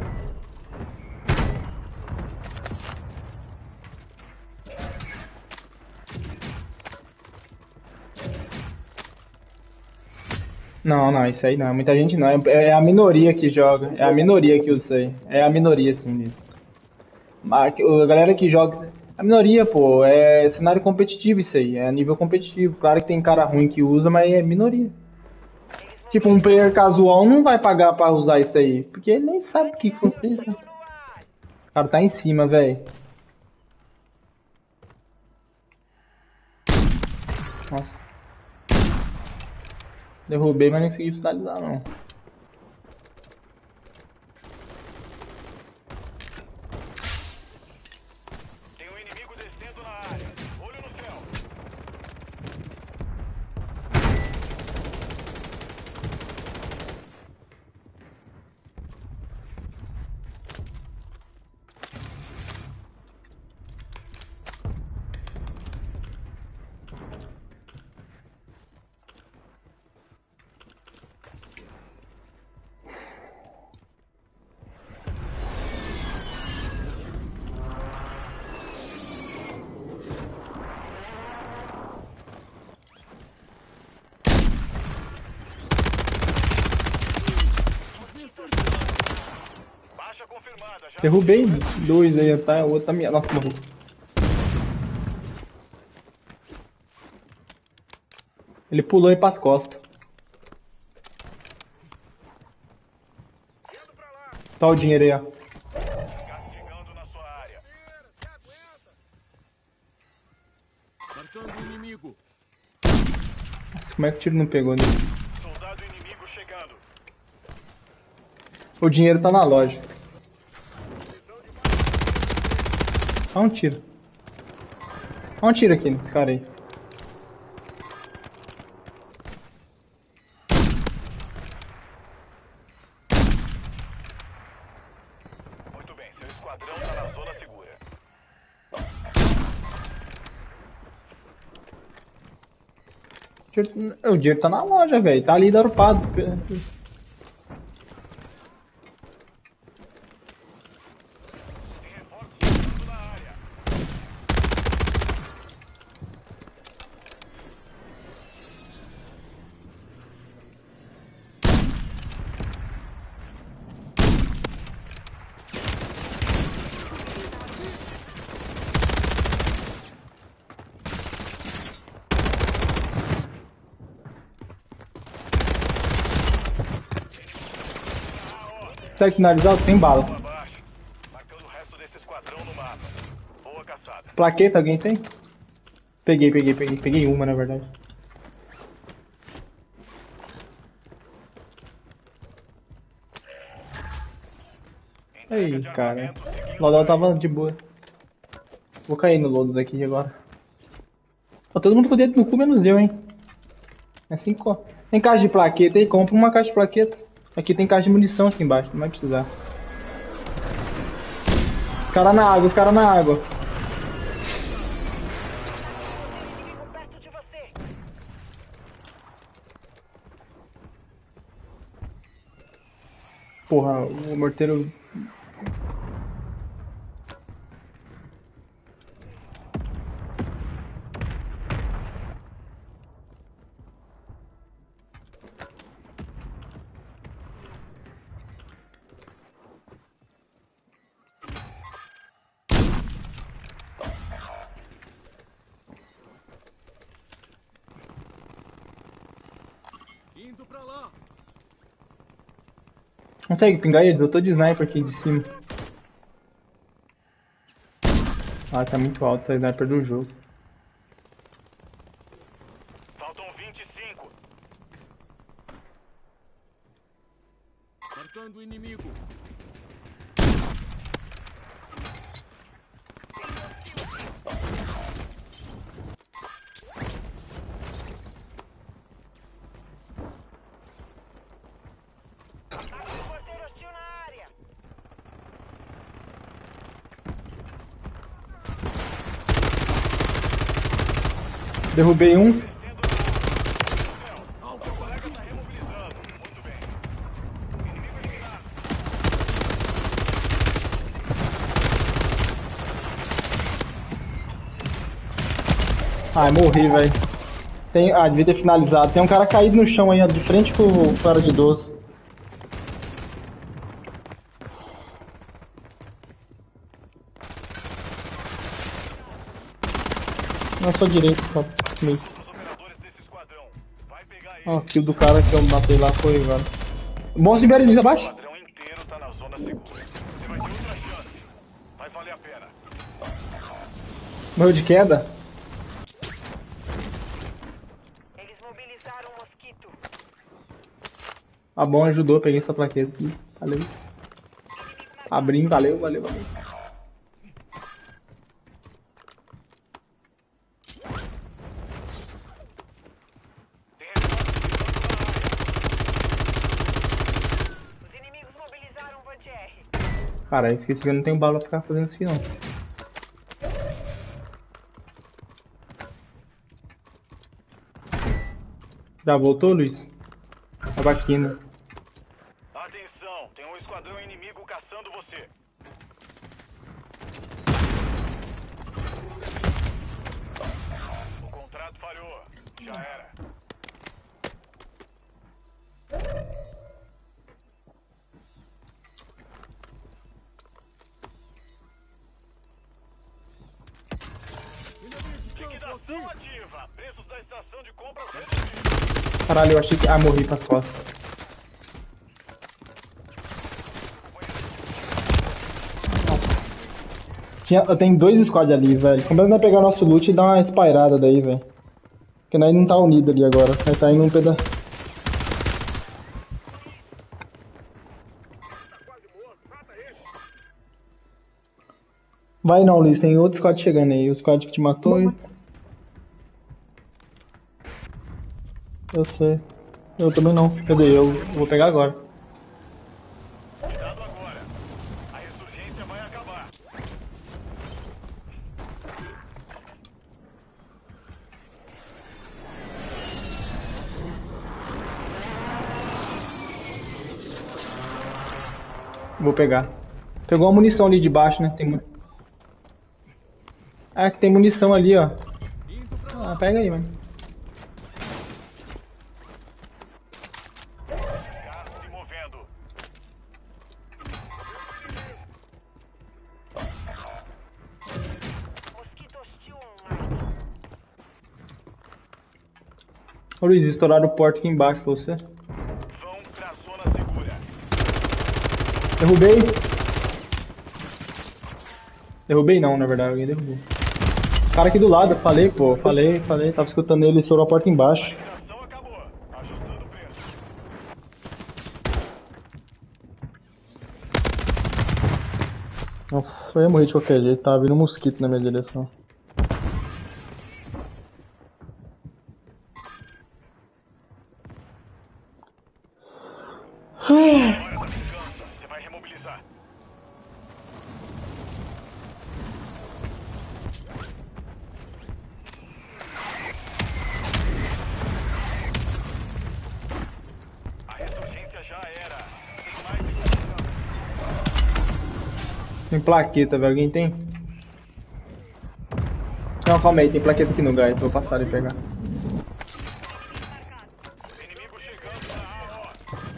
Não, não, isso aí não. É muita gente não. É a minoria que joga. É a minoria que usa isso aí. É a minoria, sim, disso. A galera que joga. A minoria, pô, é cenário competitivo isso aí. É nível competitivo. Claro que tem cara ruim que usa, mas é minoria. Tipo, um player casual não vai pagar pra usar isso aí. Porque ele nem sabe o que funciona isso. O cara tá em cima, velho. Nossa. Derrubei, mas não consegui finalizar, não. Tem um inimigo descendo na área. Olho no céu. Baixa confirmada. Já Derrubei dois aí, tá? O outro tá minha. Nossa, morreu. Ele pulou aí pras costas. Tá o dinheiro aí, ó. chegando na sua área. Marcando o inimigo. Como é que o tiro não pegou nele? Soldado inimigo chegando. O dinheiro tá na loja. Olha um tiro. Olha um tiro aqui nesse cara aí. Muito bem, seu esquadrão tá na zona segura. O dinheiro tá na loja, velho. Tá ali dropado. Chegando na área. Segue finalizado sem bala. Abaixo. Marcando o resto desse esquadrão no mapa. Boa caçada. Plaqueta, alguém tem? Peguei. Peguei uma, na verdade. Aí, cara. O Lodal tava de boa. Vou cair no Lodos aqui agora. Ó, todo mundo com o dedo no cu, menos eu, hein. É 5. Tem caixa de plaqueta aí, compra uma caixa de plaqueta. Aqui tem caixa de munição aqui embaixo, não vai precisar. Os caras na água, Inimigo perto de você. Porra, o morteiro. Indo pra lá. Consegue pingar eles? Eu tô de sniper aqui de cima. Ah, tá muito alto essa sniper do jogo. Faltam 25. Marcando o inimigo. Derrubei um. Alvo abatido. Ai, morri, velho. Devia ter finalizado. Tem um cara caído no chão aí, ó, de frente com o cara de 12. Na sua direita, só comigo. Os operadores desse esquadrão. Vai pegar ele. Ó, o kill do cara que eu matei lá foi agora. Bom Siberianos O abaixo. esquadrão inteiro tá na zona segura. Você vai ter outra chance. Vai valer a pena. Morreu de queda. Eles mobilizaram o mosquito. Ah, bom, ajudou. Peguei essa plaqueta aqui. Valeu. Abrindo, valeu, valeu, valeu. Os inimigos mobilizaram o Vantier. Cara, eu esqueci que eu não tenho bala pra ficar fazendo isso aqui não. Já voltou, Luiz? Tava aqui, né? Atenção, tem um esquadrão inimigo caçando você. O contrato falhou. Já era. Liquidação ativa. Preços da estação de compras reduzidos. Caralho, eu achei que... Ah, morri pras costas. Tem dois squads ali, velho. Começa a pegar nosso loot e dar uma espairada daí, velho. Porque nós não tá unido ali agora. Nós tá indo um pedaço. Vai não, Luiz. Tem outro squad chegando aí. O squad que te matou e... Eu sei. Eu também não. Cadê? Eu vou pegar agora. Cuidado agora. A ressurgência vai acabar. Vou pegar. Pegou uma munição ali de baixo, né? Ah, que tem munição ali, ó. Indo pra lá. Ah, pega aí, mano. Gás se movendo. Mosquito hostil online. Ô Luiz, estouraram o porto aqui embaixo pra você. Vão pra zona segura. Derrubei. Derrubei não, na verdade, alguém derrubou. Cara aqui do lado, falei, pô, falei. Tava escutando ele, estourou a porta embaixo. Liquidação acabou. Ajustando o preço. Nossa, eu ia morrer de qualquer jeito, tava vindo um mosquito na minha direção. Hora da vingança. Você vai remobilizar. A ressurgência já era. Tem mais de Tem plaqueta, velho, alguém tem? Não, calma aí, tem plaqueta aqui no gás, vou passar e pegar. inimigo chegando na AO.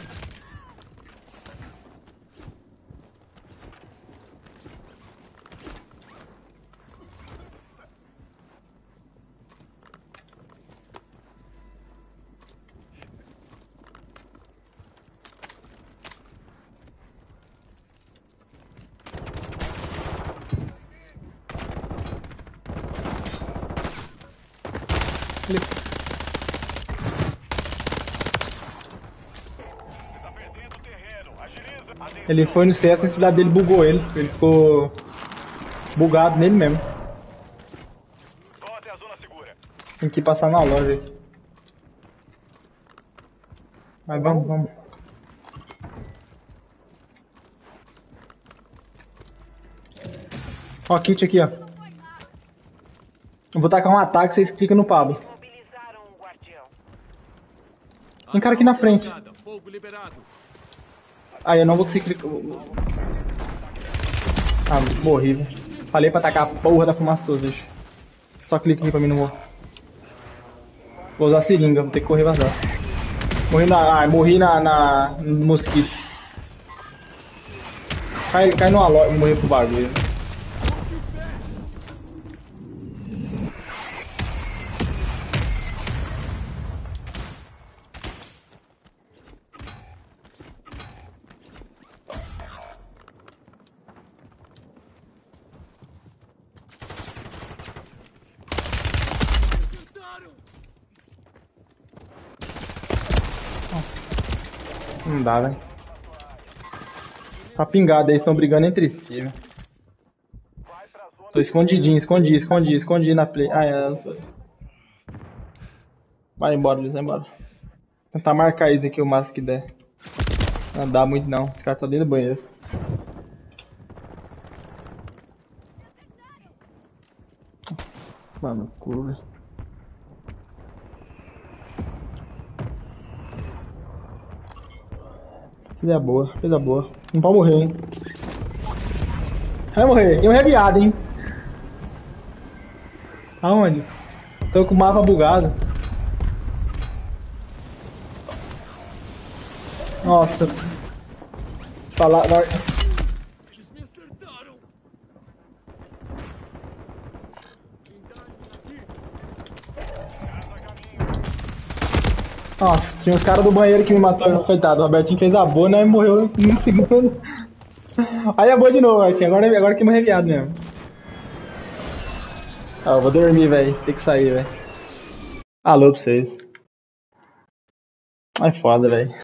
Você tá perdendo terreno. Agiliza. Atenção. Ele foi no CS, a sensibilidade dele bugou ele. Ele ficou bugado nele mesmo. Vão até a zona segura. Tem que passar na loja aí. Mas vamos. Ó, kit aqui, ó. Eu vou tacar um ataque, vocês clicam no Pablo. Mobilizaram o guardião. Tem cara aqui na frente. Fogo liberado. Ah, eu não vou conseguir clicar. Ah, morri, velho. Falei pra tacar a porra da fumaçosa, bicho. Só clica aqui pra mim, não vou. Vou usar a seringa, vou ter que correr vazar. Morri no mosquito. Cai no alói, morri pro bagulho. Não dá, velho. Tá pingado, eles estão brigando entre si, velho. Tô escondidinho, escondi na play. Ah, é. Vai embora, Luiz, vai embora. Vou tentar marcar isso aqui o máximo que der. Não dá muito não, esse cara tá dentro do banheiro. Mano, curva. Coisa boa. Não pode morrer, hein. Vai morrer, eu viado, hein. Aonde? Tô com o mapa bugado. Nossa. Falar. Eles me acertaram. Nossa, tinha os caras do banheiro que me matou. Coitado, o Robertinho fez a boa, né? E morreu em um segundo. Aí é boa de novo, Robertinho. Agora que morreu viado mesmo. Ah, eu vou dormir, velho. Tem que sair, velho. Alô pra vocês. É foda, velho.